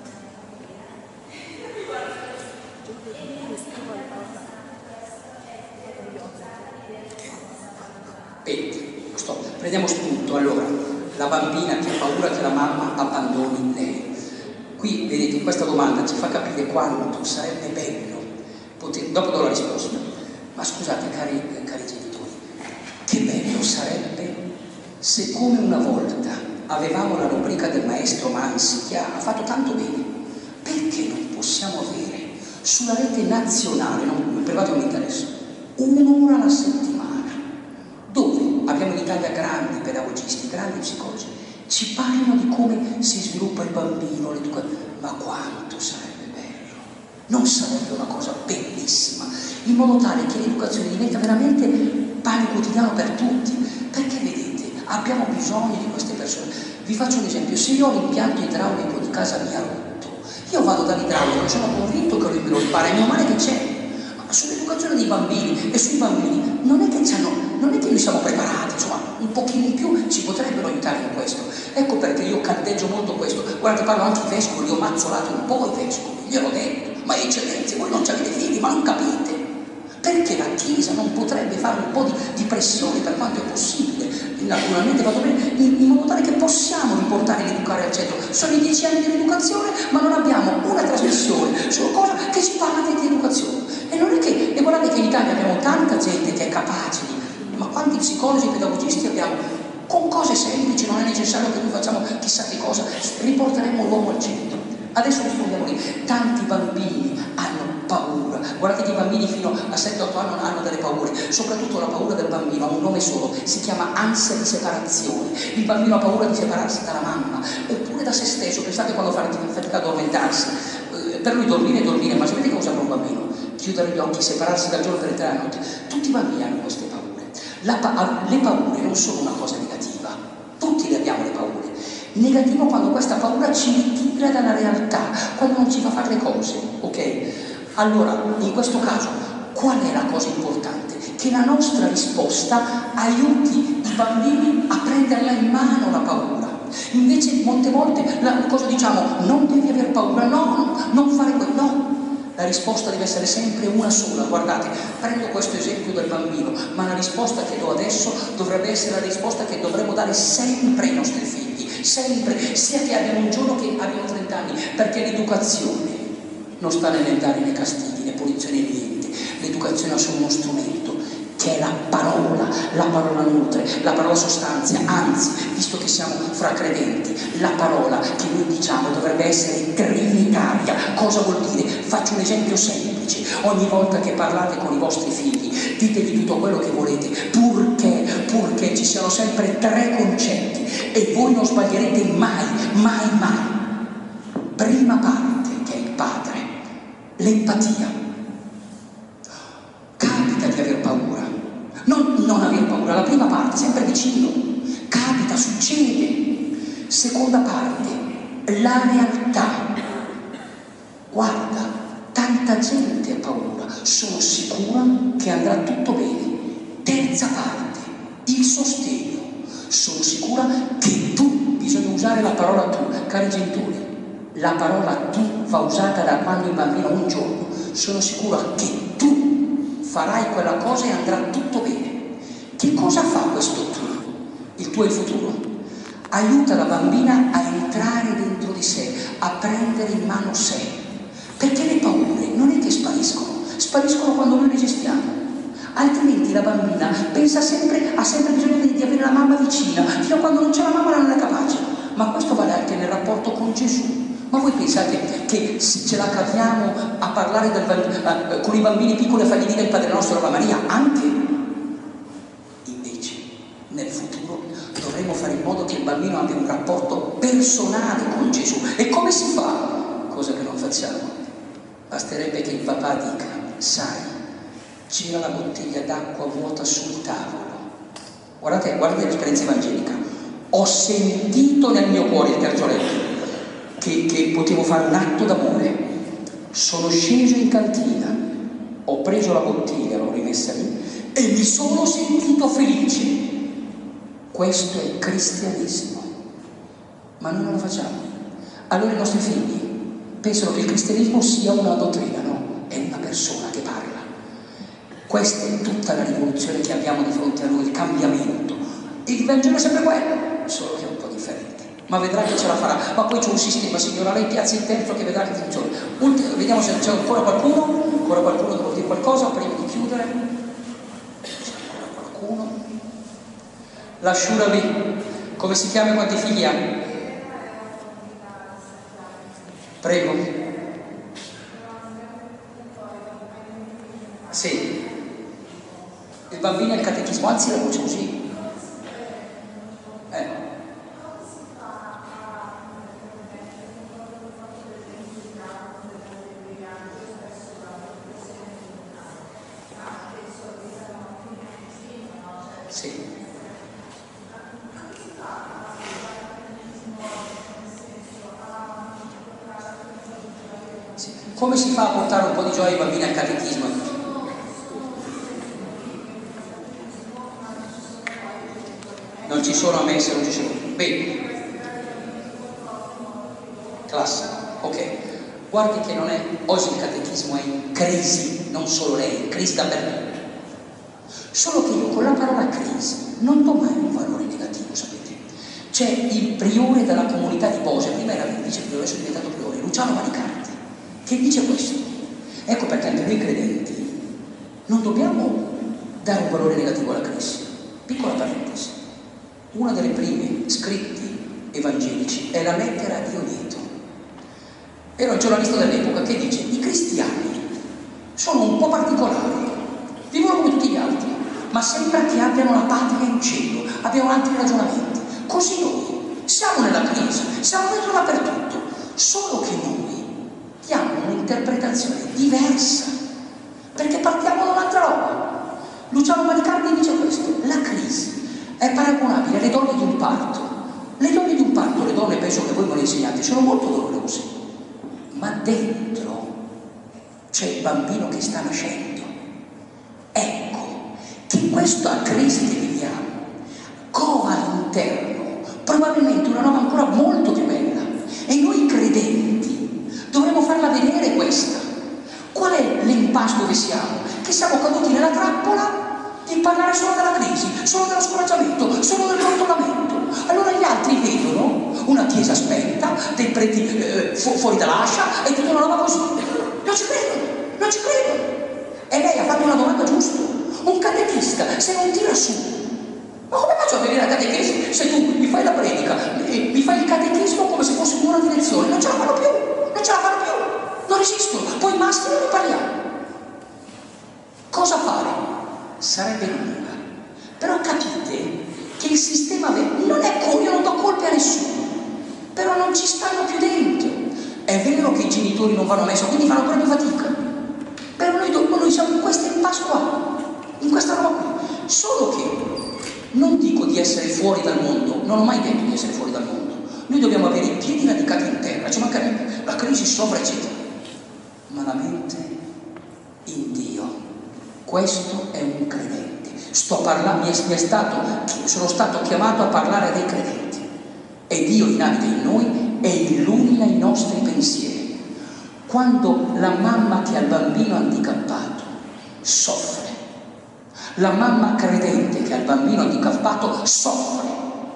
Bene, stop. Prendiamo spunto. Allora, la bambina che ha paura che la mamma abbandoni lei. Qui, vedete, questa domanda ci fa capire quanto sarebbe bello poter... Dopo do la risposta. Ma scusate, cari, cari genitori, che bello sarebbe se come una volta avevamo la rubrica del maestro Mansi, che ha fatto tanto bene, perché non possiamo avere sulla rete nazionale, non privato non mi interessa, un'ora alla settimana, dove abbiamo in Italia grandi pedagogisti, grandi psicologi, ci parlano di come si sviluppa il bambino, l'educazione, ma quanto sarebbe bello, non sarebbe una cosa bellissima, in modo tale che l'educazione diventa veramente pane quotidiano per tutti, perché vedete, abbiamo bisogno di queste persone. Vi faccio un esempio: se io ho l'impianto idraulico di casa mia rotto, io vado dall'idraulico, sono convinto che lui me lo ripara, è mio male che c'è. Ma sull'educazione dei bambini e sui bambini non è che c'hanno, non è che noi siamo preparati, insomma, un pochino in più ci potrebbero aiutare in questo. Ecco perché io candeggio molto questo. Guardate, parlo anche ai vescovi, li ho mazzolato un po' i vescovi, gliel'ho detto, ma eccellenze, voi non avete figli, ma non capite. Perché la Chiesa non potrebbe fare un po' di, di pressione per quanto è possibile? Naturalmente vado bene, in, in modo tale che possiamo riportare l'educare al centro. Sono i dieci anni dell'educazione, ma non abbiamo una trasmissione su cosa che ci parla di educazione. E non è che, e guardate che in Italia abbiamo tanta gente che è capace di, ma quanti psicologi e pedagogisti abbiamo? Con cose semplici, non è necessario che noi facciamo chissà che cosa, riporteremo l'uomo al centro. Adesso rispondiamo lì, tanti bambini hanno paura. Guardate che i bambini fino a sette otto anni hanno delle paure, soprattutto la paura del bambino ha un nome solo, si chiama ansia di separazione. Il bambino ha paura di separarsi dalla mamma, oppure da se stesso. Pensate quando fa fatica ad addormentarsi, eh, per lui dormire è dormire, ma sapete cosa fa un bambino? Chiudere gli occhi, separarsi dal giorno per entrare la notte. Tutti i bambini hanno queste paure. La pa- le paure non sono una cosa negativa, tutti le abbiamo le paure. Negativo quando questa paura ci ritira dalla realtà, quando non ci fa fare le cose, ok? Allora, in questo caso, qual è la cosa importante? Che la nostra risposta aiuti i bambini a prenderla in mano la paura. Invece molte volte la cosa diciamo, non devi aver paura, no, non fare quello, no. La risposta deve essere sempre una sola. Guardate, prendo questo esempio del bambino, ma la risposta che do adesso dovrebbe essere la risposta che dovremmo dare sempre ai nostri figli, sempre, sia che abbiano un giorno che abbiano trenta anni, perché l'educazione non sta nelle dare né castighi, né punizioni, né niente. L'educazione è solo uno strumento, che è la parola, la parola nutre, la parola sostanzia, anzi, visto che siamo fra credenti, la parola che noi diciamo dovrebbe essere trinitaria. Cosa vuol dire? Faccio un esempio semplice: ogni volta che parlate con i vostri figli, ditegli tutto quello che volete, purché, purché ci siano sempre tre concetti e voi non sbaglierete mai, mai, mai. Prima parte, che è il padre, l'empatia. Capita di aver paura, non, non aver paura, la prima parte, sempre vicino, capita, succede. Seconda parte, la realtà. Guarda, tanta gente ha paura, sono sicura che andrà tutto bene. Terza parte, il sostegno. Sono sicura che tu, bisogna usare la parola tu, cari genitori. La parola tu va usata da quando il bambino ha un giorno. Sono sicura che tu farai quella cosa e andrà tutto bene. Che cosa fa questo tu? Il tuo è il futuro. Aiuta la bambina a entrare dentro di sé, a prendere in mano sé. Perché le paure non è che spariscono, spariscono quando noi le gestiamo. Altrimenti la bambina pensa sempre, ha sempre bisogno di, di avere la mamma vicina, fino a quando non c'è la mamma non è capace. Ma questo vale anche nel rapporto con Gesù. Ma voi pensate che se ce la caviamo a parlare del, uh, con i bambini piccoli a fargli dire il Padre Nostro alla Maria? Anche. Invece, nel futuro dovremo fare in modo che il bambino abbia un rapporto personale con Gesù. E come si fa? Cosa che non facciamo. Basterebbe che il papà dica, sai, gira la bottiglia d'acqua vuota sul tavolo. Guardate, guardate l'esperienza evangelica. Ho sentito nel mio cuore, il terzo letto, Che, che potevo fare un atto d'amore. Sono sceso in cantina, ho preso la bottiglia, l'ho rimessa lì e mi sono sentito felice. Questo è il cristianesimo, ma noi non lo facciamo. Allora i nostri figli pensano che il cristianesimo sia una dottrina, no, è una persona che parla. Questa è tutta la rivoluzione che abbiamo di fronte a noi, il cambiamento. Il Vangelo è sempre quello, solo che è un po' differente. Ma vedrà che ce la farà. Ma poi c'è un sistema, signora, lei piazza il terzo che vedrà che funziona. Ultimo, vediamo se c'è ancora qualcuno, ancora qualcuno che vuol dire qualcosa prima di chiudere. C'è ancora qualcuno? La Shura lì, come si chiama e quanti figli ha? Prego. Sì. Il bambino è il catechismo, anzi la voce così. Eh. Sì. Sì. Come si fa a portare un po' di gioia ai bambini al catechismo? Non ci sono ammesse, non ci sono. Bene. Classe, ok. Guardi che non è, oggi il catechismo è in crisi, non solo lei, in crisi dappertutto. Solo che io con la parola crisi non do mai un valore negativo, sapete? C'è il priore della comunità di Bosia, prima era il vice priore, adesso è diventato priore, Luciano Manicardi, che dice questo. Ecco perché anche noi credenti non dobbiamo dare un valore negativo alla crisi. Piccola parentesi, una delle prime scritti evangelici è la lettera di Oneto. Era un giornalista dell'epoca che dice: i cristiani sono un po' particolari, vivono come tutti gli altri, ma sembra che abbiano la patria in cielo, abbiano altri ragionamenti. Così noi siamo nella crisi, siamo dentro dappertutto, solo che noi diamo un'interpretazione diversa, perché partiamo da un'altra roba. Luciano Manicardi dice questo: la crisi è paragonabile alle donne di un parto. Le donne di un parto, le donne, penso che voi me lo insegnate, sono molto dolorose, ma dentro c'è il bambino che sta nascendo. Ecco che in questa crisi che viviamo cova all'interno probabilmente una roba ancora molto più bella, e noi credenti dovremmo farla vedere questa. Qual è l'impasto dove siamo? Che siamo caduti nella trappola di parlare solo della crisi, solo dello scoraggiamento, solo del torturamento. Allora gli altri vedono una chiesa spenta, dei preti eh, fu fuori dall'ascia e tutta una roba così. Non ci credono, non ci credono. E lei ha fatto una domanda giusta. Un catechista, se non tira su, ma come faccio a venire al catechismo se tu mi fai la predica e mi fai il catechismo come se fosse in una direzione? Non ce la fanno più, non ce la fanno più, non resistono. Poi i maschi non ne parliamo. Cosa fare? Sarebbe lunga, però capite che il sistema non è colpo, io non do colpe a nessuno, però non ci stanno più dentro. È vero che i genitori non vanno a messa, quindi fanno ancora più fatica, però noi, noi siamo in questo impasto qua, in questa roba qui. Solo che non dico di essere fuori dal mondo, non ho mai detto di essere fuori dal mondo. Noi dobbiamo avere i piedi radicati in terra, ci mancherebbe, la crisi sopra eccetera, ma la mente in Dio. Questo è un credente. Sto parlando, mi è, mi è stato, sono stato chiamato a parlare dei credenti, e Dio inabita in noi e illumina i nostri pensieri. Quando la mamma che ha il bambino handicappato soffre, la mamma credente che ha il bambino handicappato soffre,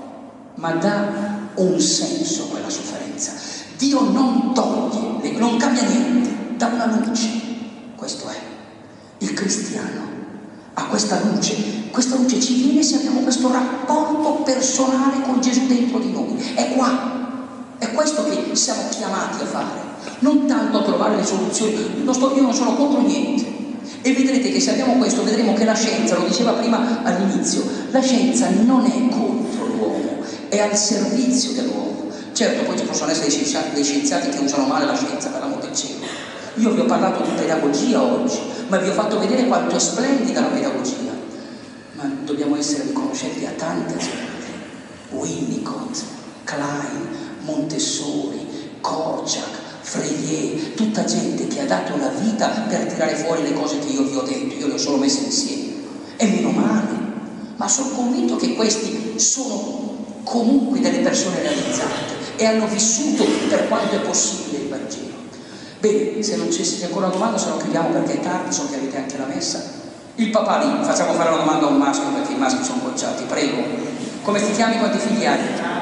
ma dà un senso a quella sofferenza. Dio non toglie, non cambia niente, dà una luce. Questo è il cristiano, ha questa luce, questa luce ci viene se abbiamo questo rapporto personale con Gesù dentro di noi. È qua, è questo che siamo chiamati a fare, non tanto a trovare le soluzioni. Non sto, io non sono contro niente, e vedrete che se abbiamo questo vedremo che la scienza, lo diceva prima all'inizio, la scienza non è contro l'uomo, è al servizio dell'uomo. Certo, poi ci possono essere dei scienziati, dei scienziati che usano male la scienza, per l'amor del cielo. Io vi ho parlato di pedagogia oggi, ma vi ho fatto vedere quanto è splendida la pedagogia. Ma dobbiamo essere riconoscenti a tanta gente: Winnicott, Klein, Montessori, Korczak, Freire, tutta gente che ha dato la vita per tirare fuori le cose che io vi ho detto. Io le ho solo messe insieme, e meno male, ma sono convinto che questi sono comunque delle persone realizzate e hanno vissuto per quanto è possibile il Vangelo. Bene, se non c'è ancora una domanda, se no chiudiamo perché è tardi, so che avete anche la messa. Il papà lì, facciamo fare una domanda a un maschio perché i maschi sono bocciati, prego. Come ti chiami, quanti figli hai?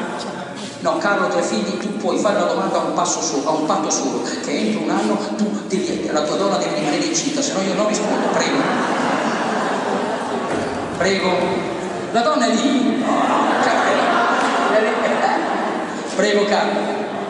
No, Carlo, tre figli, tu puoi fare una domanda a un passo solo, a un patto solo, che entro un anno tu devi, la tua donna deve rimanere incinta, se no io non rispondo, prego. Prego. La donna è lì. Prego, Carlo.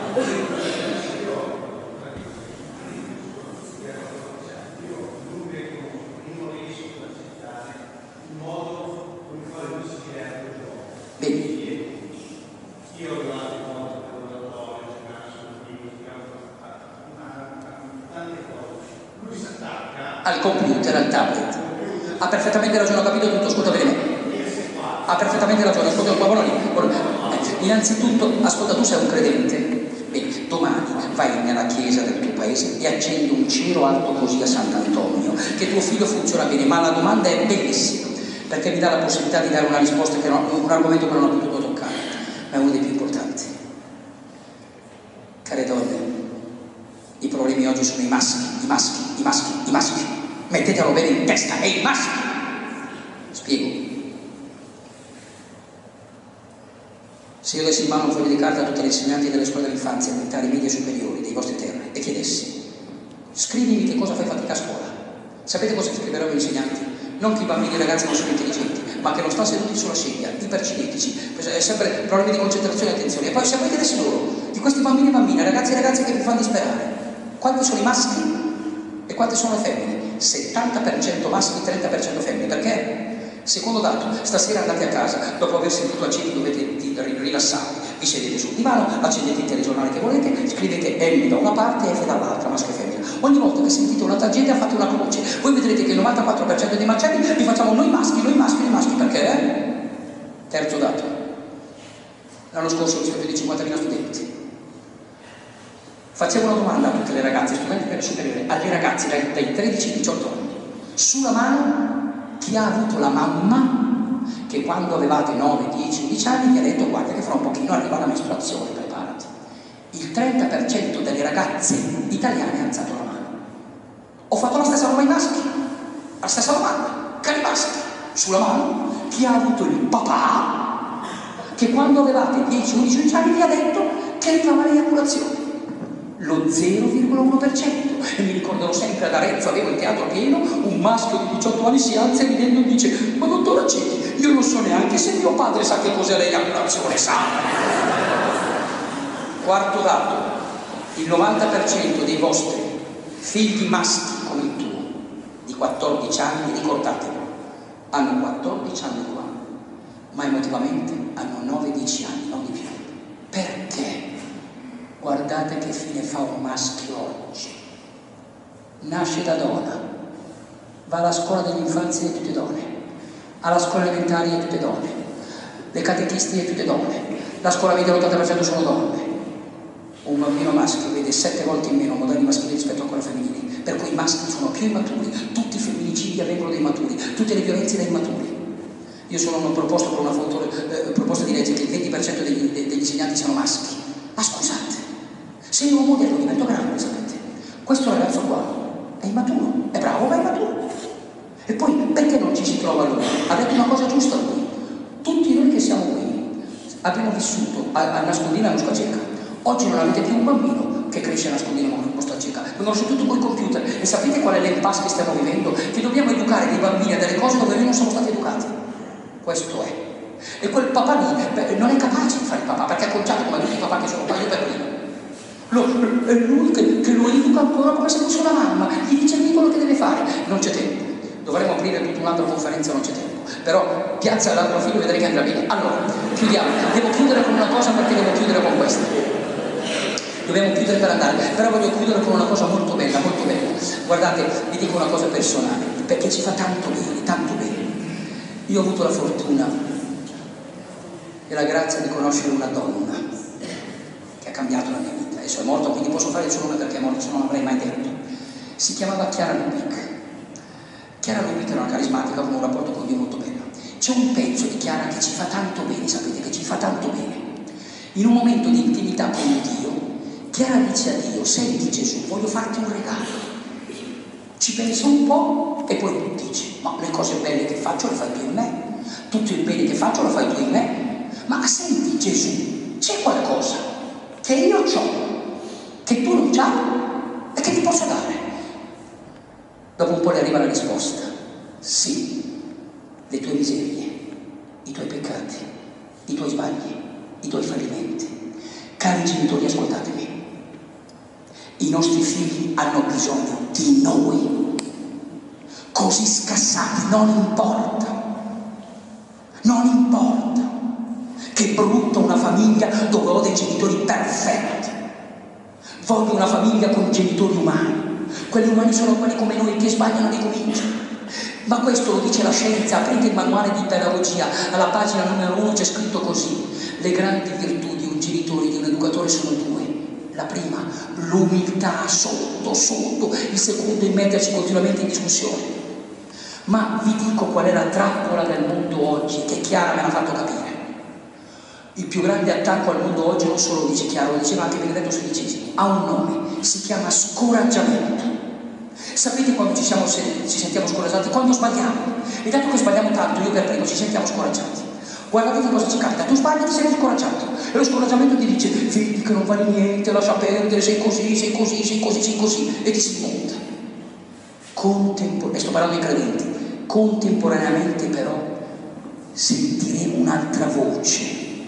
Al computer, al tablet. Ha perfettamente ragione, ho capito tutto, ascolta bene me. Ha perfettamente ragione, ascolta il popolo lì. Innanzitutto, ascolta, tu sei un credente. Bene, domani vai nella chiesa del tuo paese e accendi un cero alto così a Sant'Antonio, che tuo figlio funziona bene, ma la domanda è bellissima, perché mi dà la possibilità di dare una risposta che non, un argomento che non ho potuto toccare, ma è uno dei più importanti. Care donne, i problemi oggi sono i maschi, i maschi, i maschi, i maschi. Mettetelo bene in testa, è i maschi. Spiego. Se io dessi in mano un foglio di carta a tutti gli insegnanti delle scuole dell'infanzia, elementari, medie e superiori, dei vostri terreni, e chiedessi: scrivimi che cosa fai fatica a scuola, sapete cosa scriveranno gli insegnanti? Non che i bambini e i ragazzi non sono intelligenti, ma che non stanno seduti sulla sedia, iperciletici, sempre problemi di concentrazione e attenzione. E poi se voi chiedessi loro di questi bambini e bambine, ragazzi e ragazze che vi fanno disperare, quanti sono i maschi e quante sono le femmine? settanta per cento maschi, trenta per cento femmine. Perché? Secondo dato, stasera andate a casa, dopo aver sentito accenti dovete rilassarvi, vi sedete sul divano, accendete il telegiornale che volete, scrivete M da una parte e F dall'altra, maschio e femmina. Ogni volta che sentite una tragedia fate una croce. Voi vedrete che il novantaquattro per cento dei macelli li facciamo noi maschi, noi maschi, noi maschi. Perché? Terzo dato. L'anno scorso ho visto più di cinquantamila studenti. Facevo una domanda a tutte le ragazze, studenti per superiore, alle ragazze dai, dai tredici ai diciotto anni. Sulla mano chi ha avuto la mamma che quando avevate nove, dieci, undici anni vi ha detto guarda che fra un pochino arriva la mestruazione, preparati. Il trenta per cento delle ragazze italiane ha alzato la mano. Ho fatto la stessa roba ai maschi, la stessa domanda, cari maschi, sulla mano chi ha avuto il papà che quando avevate dieci, undici, undici anni vi ha detto che arrivava l'eiaculazione. Lo zero virgola uno per cento. E mi ricorderò sempre ad Arezzo, avevo il teatro pieno, un maschio di diciotto anni si alza e ridendo e dice ma dottor Aceti, io non so neanche se mio padre sa che cos'è l'eiaculazione, sa? Quarto dato, il novanta per cento dei vostri figli maschi come il tuo di quattordici anni, ricordatelo, hanno quattordici anni qua, ma emotivamente hanno nove dieci anni, non di più. Perché? Guardate che fine fa un maschio oggi. Nasce da donna, va alla scuola dell'infanzia e tutte donne, alla scuola elementare e tutte donne, le catechisti e tutte donne, la scuola media l'ottanta per cento sono donne. Un bambino maschio vede sette volte in meno modelli maschili rispetto a quelli femminili, per cui i maschi sono più immaturi, tutti i femminicidi avvengono dai immaturi, tutte le violenze dai immaturi. Io sono una proposta per una foto, eh, proposta di legge che il venti per cento degli, degli insegnanti siano maschi. Ma scusate, se io un modello divento grande, sapete, questo ragazzo qua è immaturo, è bravo ma è immaturo. E poi perché non ci si trova lui? Ha detto una cosa giusta lui. Tutti noi che siamo qui abbiamo vissuto a, a nascondina a Mosca Cieca. Oggi non avete più un bambino che cresce a nascondina a Mosca Cieca, conosce tutto col computer. E sapete qual è l'impasse che stiamo vivendo? Che dobbiamo educare dei bambini a delle cose dove noi non siamo stati educati. Questo è. E quel papà lì beh, non è capace di fare il papà, perché è conciato come tutti i papà che sono qua, io per primo. Lo, è lui che, che lo educa ancora come se fosse una mamma, gli dice lui quello che deve fare. Non c'è tempo, dovremmo aprire tutta un'altra conferenza, non c'è tempo. Però piazza l'altro figlio e vedrei che andrà bene. Allora, chiudiamo. Devo chiudere con una cosa perché devo chiudere con questa. Dobbiamo chiudere per andare, però voglio chiudere con una cosa molto bella, molto bella. Guardate, vi dico una cosa personale, perché ci fa tanto bene, tanto bene. Io ho avuto la fortuna e la grazia di conoscere una donna che ha cambiato la mia vita. Adesso è morta, quindi posso fare il suo nome perché è morta, se non l'avrei mai detto. Si chiamava Chiara Lubick. Chiara Lubick era una carismatica con un rapporto con Dio molto bello. C'è un pezzo di Chiara che ci fa tanto bene, sapete che ci fa tanto bene. In un momento di intimità con Dio, Chiara dice a Dio: senti Gesù, voglio farti un regalo. Ci pensa un po' e poi dice: ma le cose belle che faccio le fai tu in me, tutto il bene che faccio lo fai tu in me. Ma senti Gesù, c'è qualcosa che io ho, che tu non c'hai e che ti posso dare? Dopo un po' le arriva la risposta: sì, le tue miserie, i tuoi peccati, i tuoi sbagli, i tuoi fallimenti. Cari genitori, ascoltatemi. I nostri figli hanno bisogno di noi, così scassati, non importa, non importa, che brutta una famiglia dove ho dei genitori perfetti, voglio una famiglia con genitori umani, quelli umani sono quelli come noi che sbagliano e ricominciano, ma questo lo dice la scienza. Aprite il manuale di pedagogia, alla pagina numero uno c'è scritto così: le grandi virtù di un genitore, di un educatore sono due. La prima, l'umiltà sotto, sotto, il secondo, il mettersi continuamente in discussione. Ma vi dico qual è la trappola del mondo oggi, che Chiara me l'ha fatto capire. Il più grande attacco al mondo oggi non solo lo dice Chiara, lo diceva anche Benedetto sedicesimo, ha un nome, si chiama scoraggiamento. Sapete quando ci, siamo, ci sentiamo scoraggiati? Quando sbagliamo. E dato che sbagliamo tanto, io per primo, ci sentiamo scoraggiati. Guardate che cosa ci capita, tu sbagli e ti sei scoraggiato. E lo scoraggiamento ti dice: vedi che non vale niente, lascia perdere, sei così, sei così, sei così, sei così, e ti si monta. Contempor- e sto parlando dei credenti. Contemporaneamente però sentiremo un'altra voce,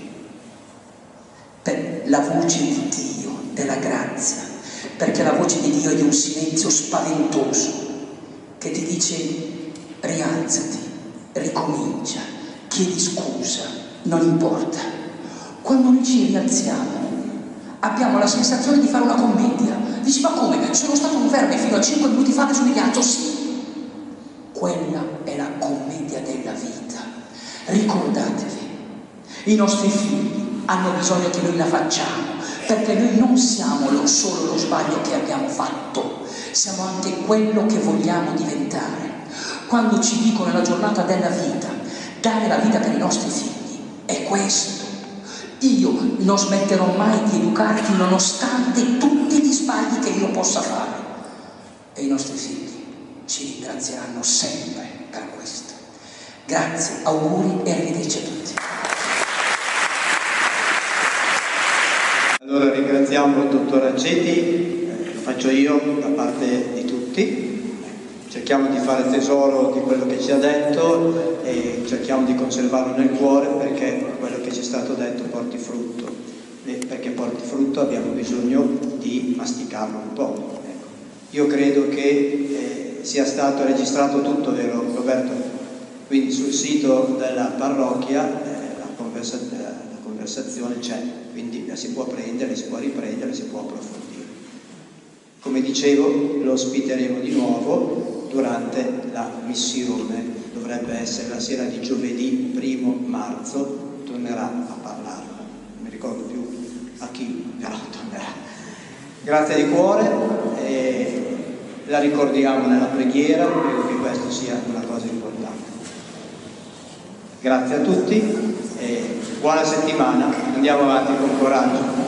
per la voce di Dio, della grazia, perché la voce di Dio è di un silenzio spaventoso che che ti dice rialzati, ricomincia, chiedi scusa, non importa. Quando noi ci rialziamo abbiamo la sensazione di fare una commedia. Dici, ma come? Sono stato un verme fino a cinque minuti fa, adesso mi rialzo? Sì, quella è la commedia della vita. Ricordatevi, i nostri figli hanno bisogno che noi la facciamo, perché noi non siamo lo, solo lo sbaglio che abbiamo fatto, siamo anche quello che vogliamo diventare. Quando ci dicono nella giornata della vita, dare la vita per i nostri figli, è questo. Io non smetterò mai di educarti nonostante tutti gli sbagli che io possa fare. E i nostri figli ci ringrazieranno sempre per questo. Grazie, auguri e arrivederci a tutti. Allora ringraziamo il dottor Aceti, eh, lo faccio io da parte di tutti. Cerchiamo di fare tesoro di quello che ci ha detto e cerchiamo di conservarlo nel cuore, perché quello che ci è stato detto porti frutto, e perché porti frutto abbiamo bisogno di masticarlo un po'. Ecco. Io credo che eh, sia stato registrato tutto, vero Roberto? Quindi sul sito della parrocchia eh, la, conversa la conversazione c'è, quindi la si può prendere, si può riprendere, si può approfondire. Come dicevo, lo ospiteremo di nuovo durante la missione, dovrebbe essere la sera di giovedì primo marzo, tornerà a parlare, non mi ricordo più a chi, però tornerà. Grazie di cuore, e la ricordiamo nella preghiera, credo che questo sia una cosa importante. Grazie a tutti e buona settimana, andiamo avanti con coraggio.